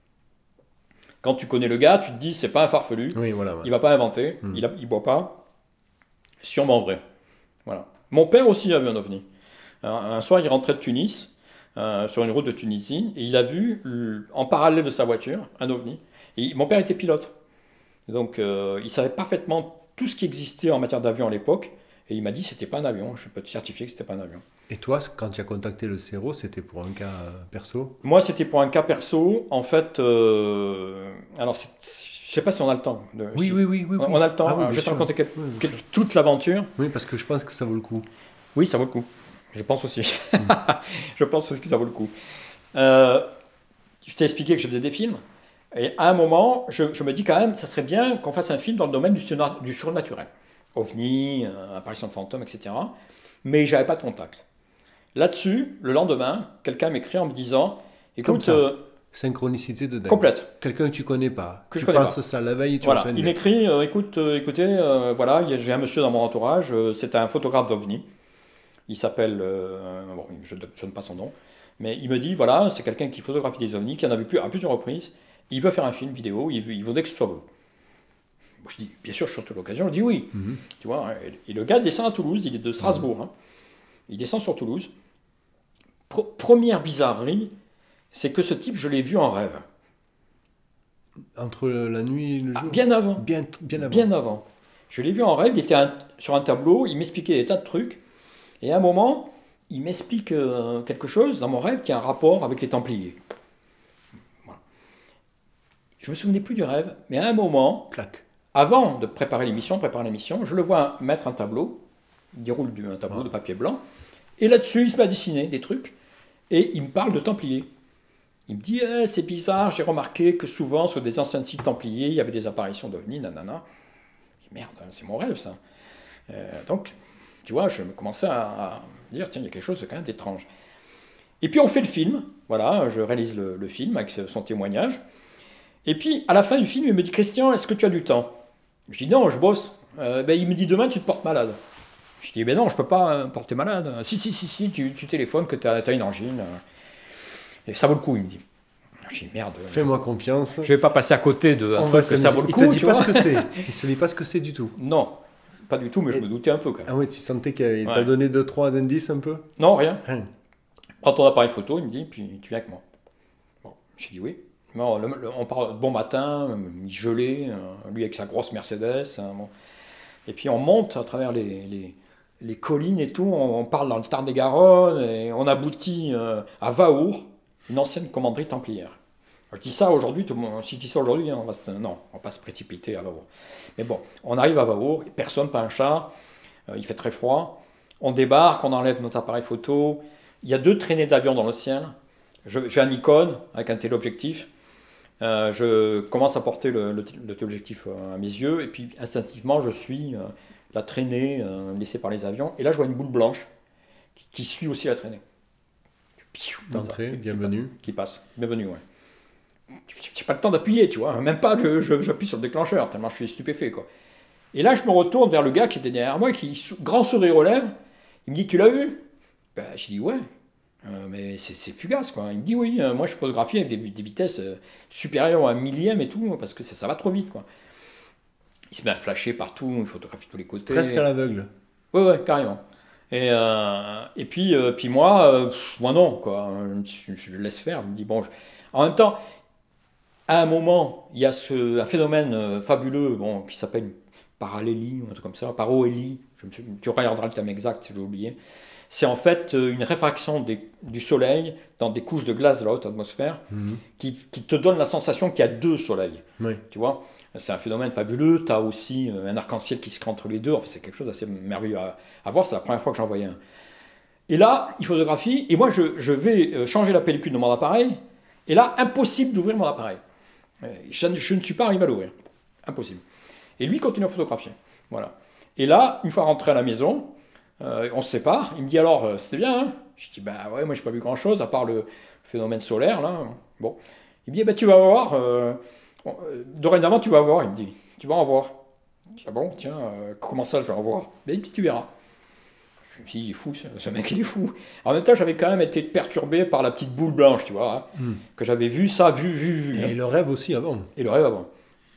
Quand tu connais le gars, tu te dis, c'est pas un farfelu, Oui, voilà. Ouais. il va pas inventer, Hmm. il, a, il boit pas, sûrement vrai. Voilà. Mon père aussi a vu un ovni. Un, un soir, il rentrait de Tunis, euh, sur une route de Tunisie, et il a vu, l- en parallèle de sa voiture, un ovni. Et mon père était pilote. Donc, euh, il savait parfaitement tout ce qui existait en matière d'avion à l'époque, et il m'a dit, c'était pas un avion, je peux te certifier que c'était pas un avion. Et toi, quand tu as contacté le CERO, c'était pour un cas euh, perso? Moi, c'était pour un cas perso, en fait, euh, alors, c'est- je sais pas si on a le temps. de- Oui, si- oui, oui, oui, oui. On a le temps, Ah oui, alors, bien je vais te sûr. raconter quel- Oui, bien quel- sûr. toute l'aventure. Oui, parce que je pense que ça vaut le coup. Oui, ça vaut le coup. Je pense aussi. Mm. Je pense aussi que ça vaut le coup. Euh, je t'ai expliqué que je faisais des films. Et à un moment, je, je me dis quand même, ça serait bien qu'on fasse un film dans le domaine du, surna- du surnaturel. OVNI, euh, apparition de fantômes, et cetera. Mais j'avais pas de contact. Là-dessus, le lendemain, quelqu'un m'écrit en me disant, Comme écoute, ça. euh, Synchronicité de dingue. complète. Quelqu'un que tu connais pas. Que je tu connais penses pas. ça la veille et tu Voilà, reçois une il lettre. m'écrit, euh, écoute, euh, écoutez, euh, voilà, il y a- j'ai un monsieur dans mon entourage, euh, c'est un photographe d'OVNI. Il s'appelle, euh, bon, je ne donne pas son nom, mais il me dit, voilà, c'est quelqu'un qui photographie des ovnis, qui en a vu plus, à plusieurs reprises. Il veut faire un film vidéo, il, veut, il voudrait que ce soit beau. Moi, je dis, bien sûr, je suis sur l'occasion, je dis oui. Mhm. Tu vois, et, et le gars descend à Toulouse, il est de Strasbourg, hein. Il descend sur Toulouse. Pro- première bizarrerie, c'est que ce type, je l'ai vu en rêve. Entre la nuit et le Ah, jour. bien avant. Bien, bien avant. Bien avant. Je l'ai vu en rêve, il était un- sur un tableau, il m'expliquait des tas de trucs. Et à un moment, il m'explique euh, quelque chose dans mon rêve qui a un rapport avec les Templiers. Voilà. Je me souvenais plus du rêve, mais à un moment, Clac. avant de préparer l'émission, préparer l'émission, je le vois mettre un tableau, il déroule du- un tableau Ouais. de papier blanc, et là-dessus, il se met à dessiner des trucs, et il me parle de Templiers. Il me dit, Eh, c'est bizarre, j'ai remarqué que souvent, sur des anciens sites Templiers, il y avait des apparitions d'ovnis, nanana. Je dis, merde, c'est mon rêve, ça. Euh, donc, tu vois, je me commençais à, à dire, tiens, il y a quelque chose de quand même d'étrange. Et puis, on fait le film, voilà, je réalise le, le film avec son témoignage. Et puis, à la fin du film, il me dit, Christian, est-ce que tu as du temps? Je dis, non, je bosse. Euh, ben, il me dit, demain, tu te portes malade. Je dis, ben non, je peux pas me porter malade. Si, si, si, si, tu, tu téléphones que tu as, une angine. Et ça vaut le coup, il me dit. Je dis, merde. Fais-moi confiance. Je vais pas passer à côté de un On truc va que ça s'amuser. vaut le Il coup, te dit tu pas vois. ce que c'est. Il te dit pas ce que c'est du tout. Non, pas du tout, mais je Et- me doutais un peu quand même. Ah ouais, tu sentais qu'il t'a Ouais. donné deux, trois indices un peu? Non, rien. Rien. Prends ton appareil photo, il me dit, puis tu viens avec moi. Bon, j'ai dit oui. Bon, le- le- on part bon matin, euh, il gelait, euh, lui avec sa grosse Mercedes. hein, bon. Et puis on monte à travers les, les, les collines et tout, on, on parle dans le Tarn-et-Garonne, et on aboutit euh, à Vaour, une ancienne commanderie templière. Je dis ça aujourd'hui, tout le monde, si je dis ça aujourd'hui, hein, on va se- non, on va pas se précipiter à Vaour. Mais bon, on arrive à Vaour, personne, pas un chat, euh, il fait très froid. On débarque, on enlève notre appareil photo. Il y a deux traînées d'avions dans le ciel. Je- J'ai un Nikon avec un téléobjectif. Euh, je commence à porter le, le, le téléobjectif euh, à mes yeux, et puis instinctivement, je suis euh, la traînée euh, laissée par les avions. Et là, je vois une boule blanche qui, qui suit aussi la traînée. Piou, comme ça, D'entrée, qui- bienvenue. Qui passe. Bienvenue, ouais. J'ai pas le temps d'appuyer, tu vois. Même pas, je- je- j'appuie sur le déclencheur, tellement je suis stupéfait, quoi. Et là, je me retourne vers le gars qui était derrière moi, qui, sou- grand sourire aux lèvres, il me dit, tu l'as vu? Ben, j'ai dit, ouais. Euh, mais c'est c'est fugace, quoi. Il me dit, oui, euh, moi je photographie avec des, des vitesses euh, supérieures à un millième et tout, parce que ça, ça va trop vite, quoi. Il se met à flasher partout, il photographie de tous les côtés. Presque à l'aveugle. Ouais, ouais, carrément. Et, euh, et puis, euh, puis moi, euh, pff, moi non, quoi. Je, je laisse faire. Je me dis, bon, je- en même temps, À un moment, il y a ce, un phénomène euh, fabuleux bon, qui s'appelle parallélie, ou un truc comme ça, paroélie, je me suis, tu regarderas le terme exact si j'ai oublié. C'est en fait euh, une réfraction des- du soleil dans des couches de glace de la haute atmosphère Mhm. qui, qui te donne la sensation qu'il y a deux soleils. Oui. Tu vois, c'est un phénomène fabuleux. Tu as aussi euh, un arc-en-ciel qui se crée entre les deux. Enfin, c'est quelque chose d'assez merveilleux à, à voir. C'est la première fois que j'en voyais un. Et là, il photographie. Et moi, je, je vais euh, changer la pellicule de mon appareil. Et là, impossible d'ouvrir mon appareil. Euh, Je, ne- je ne suis pas arrivé à l'ouvrir. Impossible. Et lui continue à photographier. Voilà. Et là, une fois rentré à la maison, euh, on se sépare. Il me dit alors, euh, c'était bien, hein. Je dis, bah ouais, moi, j'ai pas vu grand-chose, à part le phénomène solaire, là. Bon. Il me dit, bah tu vas voir. euh, bon, euh, dorénavant, tu vas voir. Il me dit, tu vas en voir. Je dis, ah bon, tiens, euh, comment ça, je vais en voir? Mais il me dit, tu verras. Je me suis dit, il est fou, ce, ce mec, il est fou. En même temps, j'avais quand même été perturbé par la petite boule blanche, tu vois, hein, Mhm. que j'avais vu ça, vu, vu, vu. hein. Et le rêve aussi avant. Et le rêve avant.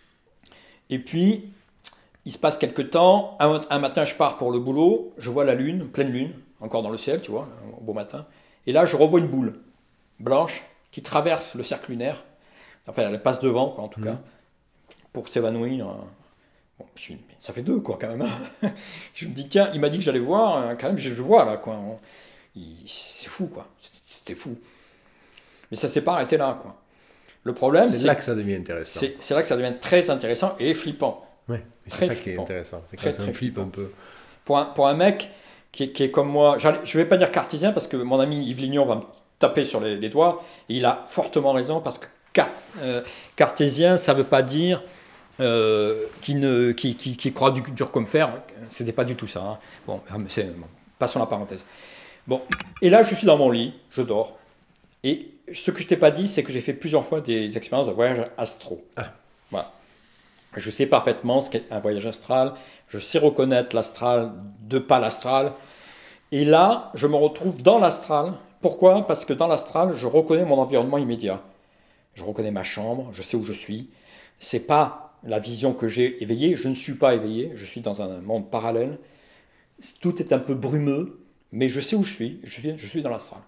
Et puis, il se passe quelques temps. Un, un matin, je pars pour le boulot. Je vois la lune, pleine lune, encore dans le ciel, tu vois, au beau matin. Et là, je revois une boule blanche qui traverse le cercle lunaire. Enfin, elle passe devant, quoi, en tout Mhm. cas, pour s'évanouir. Bon, je suis- mais ça fait deux, quoi, quand même. hein. Je me dis, tiens, il m'a dit que j'allais voir. hein, Quand même, je, je vois, là, quoi. On- il- C'est fou, quoi. C'était fou. Mais ça s'est pas arrêté là, quoi. Le problème, C'est c'est là que ça devient intéressant. c'est c'est là que ça devient très intéressant et flippant. Ouais, mais Très c'est ça qui est flippant. intéressant. C'est Très, quand ça très flippe flippant. un peu. Pour un, pour un mec qui est, qui est comme moi, j'allais- je ne vais pas dire cartésien parce que mon ami Yves Lignon va me taper sur les, les doigts, et il a fortement raison parce que car- euh, cartésien, ça ne veut pas dire euh, qui, ne, qui, qui, qui croit du, dur comme fer, ce n'était pas du tout ça. hein. Bon, ah, mais c'est- bon, passons la parenthèse. Bon, et là je suis dans mon lit, je dors, et ce que je t'ai pas dit, c'est que j'ai fait plusieurs fois des expériences de voyage astro. Voilà. Je sais parfaitement ce qu'est un voyage astral, je sais reconnaître l'astral de pas l'astral, et là, je me retrouve dans l'astral. Pourquoi? Parce que dans l'astral, je reconnais mon environnement immédiat. Je reconnais ma chambre, je sais où je suis. C'est pas la vision que j'ai éveillée, je ne suis pas éveillé, je suis dans un monde parallèle. Tout est un peu brumeux, mais je sais où je suis, je suis, je suis dans l'astral.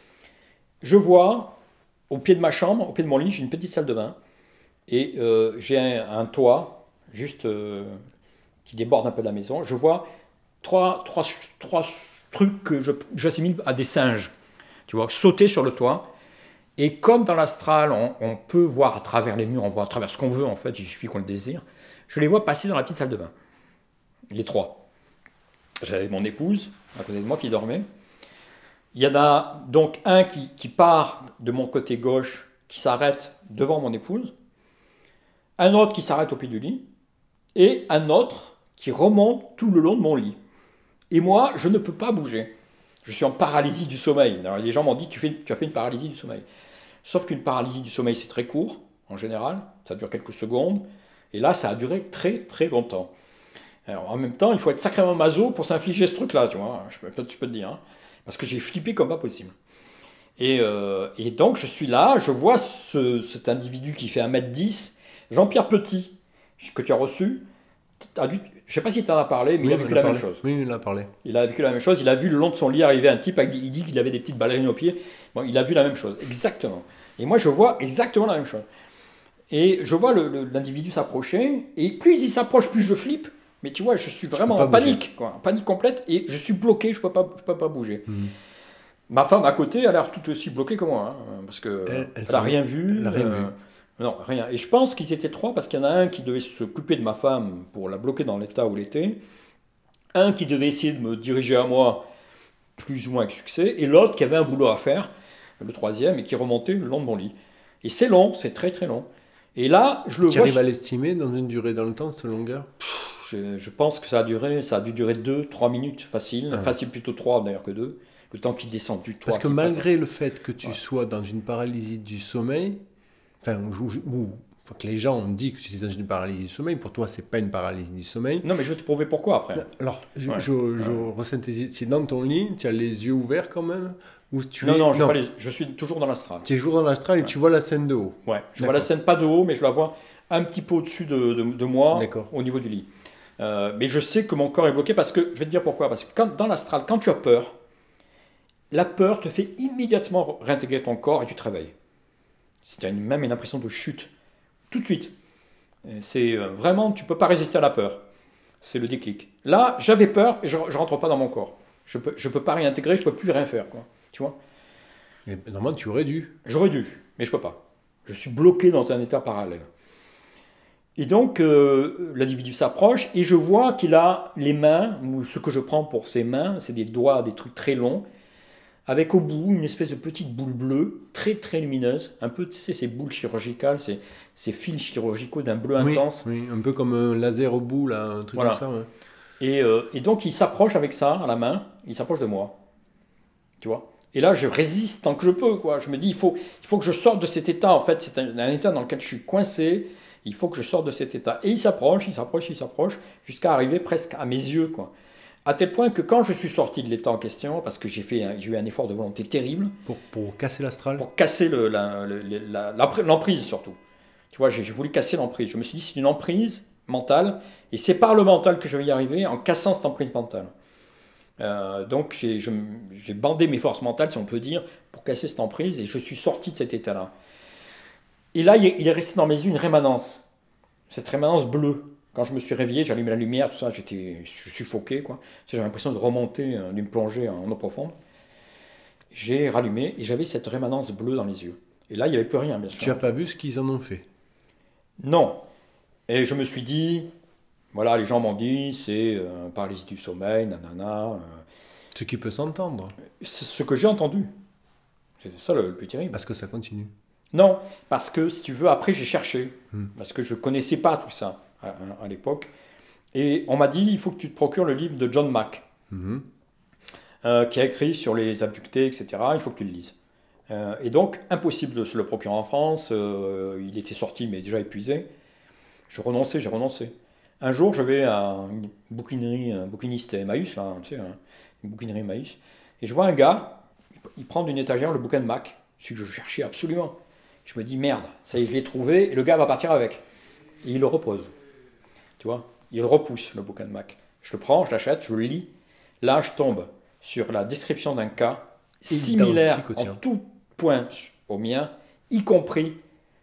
Je vois, au pied de ma chambre, au pied de mon lit, j'ai une petite salle de bain, et euh, j'ai un, un toit, juste euh, qui déborde un peu de la maison. Je vois trois, trois, trois trucs que je- j'assimile à des singes. Tu vois, sauter sur le toit. Et comme dans l'astral, on, on peut voir à travers les murs, on voit à travers ce qu'on veut en fait, il suffit qu'on le désire. Je les vois passer dans la petite salle de bain. Les trois. J'avais mon épouse à côté de moi qui dormait. Il y en a donc un qui, qui part de mon côté gauche, qui s'arrête devant mon épouse. Un autre qui s'arrête au pied du lit. Et un autre qui remonte tout le long de mon lit. Et moi, je ne peux pas bouger. Je suis en paralysie du sommeil. Alors, les gens m'ont dit, tu, fais, tu as fait une paralysie du sommeil. Sauf qu'une paralysie du sommeil, c'est très court, en général. Ça dure quelques secondes. Et là, ça a duré très, très longtemps. Alors, en même temps, il faut être sacrément maso pour s'infliger ce truc-là, tu vois. Je peux, je peux te dire. hein. Parce que j'ai flippé comme pas possible. Et, euh, et donc, je suis là, je vois ce- cet individu qui fait un mètre dix, Jean-Pierre Petit, que tu as reçu. T'as dû- je ne sais pas si tu en as parlé, mais Oui, il a on vécu en la parlé. même chose. Oui, il en a parlé. Il a vécu la même chose. Il a vu le long de son lit arriver un type, avec, il dit qu'il avait des petites ballerines aux pieds. Bon, il a vu la même chose, exactement. Et moi, je vois exactement la même chose. Et je vois le- le- l'individu s'approcher, et plus il s'approche, plus je flippe. Mais tu vois, je suis vraiment peux en pas bouger. panique, quoi, en panique complète, et je suis bloqué, je ne peux, pas- je peux pas bouger. Mhm. Ma femme à côté a l'air tout aussi bloquée que moi, hein, parce qu'elle Elle- elle n'a s'en- rien vu. elle a rien vu. Non, rien. Et je pense qu'ils étaient trois, parce qu'il y en a un qui devait s'occuper de ma femme pour la bloquer dans l'état où elle était, un qui devait essayer de me diriger à moi, plus ou moins avec succès, et l'autre qui avait un boulot à faire, le troisième, et qui remontait le long de mon lit. Et c'est long, c'est très très long. Et là, je le Tu vois. arrives à l'estimer dans une durée dans le temps, cette longueur? Je, je pense que ça a duré, ça a dû durer deux, trois minutes, facile. Ah. Facile plutôt trois d'ailleurs que deux. Le temps qu'il descend du toit. Parce que qu'il passe- malgré le fait que tu Ouais. sois dans une paralysie du sommeil, enfin, ou, ou- faut que les gens ont dit que tu étais dans une paralysie du sommeil, pour toi, c'est pas une paralysie du sommeil. Non, mais je vais te prouver pourquoi après. Alors, je, Ouais. je, je resynthétise. C'est dans ton lit, tu as les yeux ouverts quand même, ou tu Non, es... non, j'ai pas les- je suis toujours dans l'astral. Tu es toujours dans l'astral et tu vois la scène de haut. Ouais, je D'accord. vois la scène pas de haut, mais je la vois un petit peu au-dessus de, de- de moi, D'accord. au niveau du lit. Euh, mais je sais que mon corps est bloqué parce que, je vais te dire pourquoi, parce que quand, dans l'astral, quand tu as peur, la peur te fait immédiatement réintégrer ton corps et tu te réveilles. C'est une- même une impression de chute. tout de suite. C'est euh, vraiment, tu ne peux pas résister à la peur. C'est le déclic. Là, j'avais peur et je ne rentre pas dans mon corps. Je ne peux, je peux pas réintégrer, je ne peux plus rien faire. Quoi. Tu vois? Et normalement, tu aurais dû. J'aurais dû, mais je ne peux pas. Je suis bloqué dans un état parallèle. Et donc, euh, l'individu s'approche et je vois qu'il a les mains, ou ce que je prends pour ses mains, c'est des doigts, des trucs très longs, avec au bout une espèce de petite boule bleue, très très lumineuse, un peu, tu sais, ces boules chirurgicales, ces, ces fils chirurgicaux d'un bleu Oui, intense. oui, un peu comme un laser au bout, là, un truc Voilà. comme ça. Ouais. Et, euh, et donc, il s'approche avec ça à la main, il s'approche de moi. Tu vois? Et là, je résiste tant que je peux, quoi. Je me dis, il faut, il faut que je sorte de cet état. En fait, c'est un, un état dans lequel je suis coincé. Il faut que je sorte de cet état. Et il s'approche, il s'approche, il s'approche, jusqu'à arriver presque à mes yeux, quoi. À tel point que quand je suis sorti de l'état en question, parce que j'ai fait, j'ai eu un effort de volonté terrible, Pour, pour casser l'astral. pour casser le, la, le- la- la- l'emprise surtout. Tu vois, j'ai j'ai voulu casser l'emprise. Je me suis dit, c'est une emprise mentale, et c'est par le mental que je vais y arriver, en cassant cette emprise mentale. Euh, donc j'ai je m- j'ai bandé mes forces mentales, si on peut dire, pour casser cette emprise, et je suis sorti de cet état-là. Et là, il est, il est resté dans mes yeux une rémanence, cette rémanence bleue. Quand je me suis réveillé, j'allumais la lumière, tout ça, j'étais je suffoqué, quoi. Tu sais, j'avais l'impression de remonter, euh, d'une plongée en eau profonde. J'ai rallumé et j'avais cette rémanence bleue dans les yeux. Et là, il n'y avait plus rien, bien sûr. Tu n'as pas vu ce qu'ils en ont fait. Non. Et je me suis dit, voilà, les gens m'ont dit, c'est euh, paralysie du sommeil, nanana. euh, Ce qui peut s'entendre. c'est ce que j'ai entendu. C'est ça le, le plus terrible. Parce que ça continue. Non, parce que, si tu veux, après j'ai cherché. Hmm. Parce que je ne connaissais pas tout ça à, à- à l'époque. Et on m'a dit, il faut que tu te procures le livre de John Mack, Mhm. euh, qui a écrit sur les abductés, et cetera. Il faut que tu le lises. Euh, et donc, impossible de se le procurer en France. euh, il était sorti, mais déjà épuisé. Je renonçais, j'ai renoncé. Un jour, je vais à une bouquinerie, un bouquiniste Emmaüs, là, tu sais, hein, une bouquinerie Emmaüs, et je vois un gars, il il prend d'une étagère le bouquin de Mac, celui que je cherchais absolument. Je me dis, merde, ça y est, je l'ai trouvé, et le gars va partir avec. Et il le repose. Tu vois? Il repousse le bouquin de Mac. Je le prends, je l'achète, je le lis. Là, je tombe sur la description d'un cas similaire Identique au tien. en tout point au mien, y compris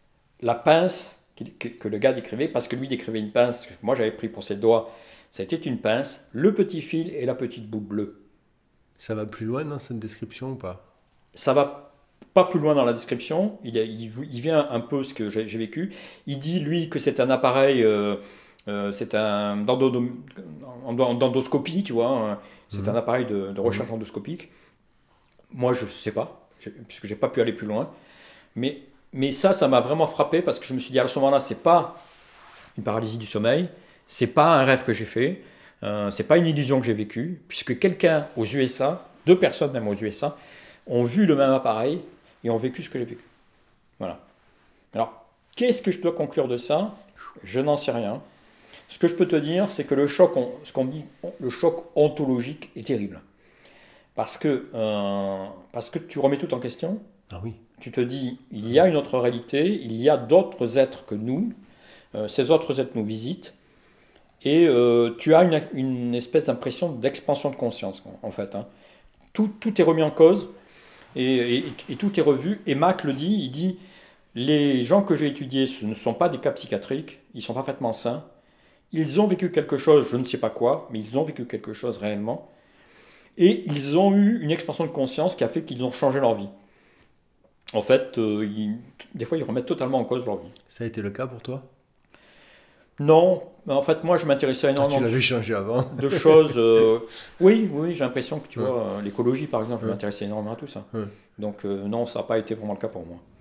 la pince qu'il- que, que le gars décrivait, parce que lui décrivait une pince que moi j'avais pris pour ses doigts. C'était une pince, le petit fil et la petite boule bleue. Ça va plus loin dans cette description ou pas? Ça va pas plus loin dans la description. Il, est- il, il vient un peu ce que j'ai j'ai vécu. Il dit, lui, que c'est un appareil, euh, euh, c'est un d'endo- endo- d'endoscopie, tu vois. hein. C'est Mhm. un appareil de, de recherche endoscopique. Moi, je ne sais pas, j'ai- puisque j'ai pas pu aller plus loin. Mais, mais ça, ça m'a vraiment frappé parce que je me suis dit, à ce moment-là, c'est pas une paralysie du sommeil, c'est pas un rêve que j'ai fait, euh, c'est pas une illusion que j'ai vécue, puisque quelqu'un aux U S A, deux personnes même aux U S A, ont vu le même appareil et ont vécu ce que j'ai vécu. Voilà. Alors, qu'est-ce que je dois conclure de ça? Je n'en sais rien. Ce que je peux te dire, c'est que le choc, on- ce qu'on dit, le choc ontologique est terrible. Parce que, euh, parce que tu remets tout en question. Ah oui. Tu te dis, il y a une autre réalité, il y a d'autres êtres que nous, euh, ces autres êtres nous visitent, et euh, tu as une, une espèce d'impression d'expansion de conscience, en fait. hein. Tout, tout est remis en cause, et, et- et tout est revu, et Mac le dit, il dit, les gens que j'ai étudiés, ce ne sont pas des cas psychiatriques, ils sont parfaitement sains, ils ont vécu quelque chose, je ne sais pas quoi, mais ils ont vécu quelque chose réellement, et ils ont eu une expansion de conscience qui a fait qu'ils ont changé leur vie. En fait, euh, ils- des fois, ils remettent totalement en cause leur vie. Ça a été le cas pour toi? Non, mais en fait, moi, je m'intéressais Toi, énormément tu l'avais changé avant. de choses. euh, oui, oui, j'ai l'impression que tu Ouais. vois, euh, l'écologie, par exemple, je Ouais. m'intéressais énormément à tout ça. Ouais. Donc, euh, non, ça n'a pas été vraiment le cas pour moi.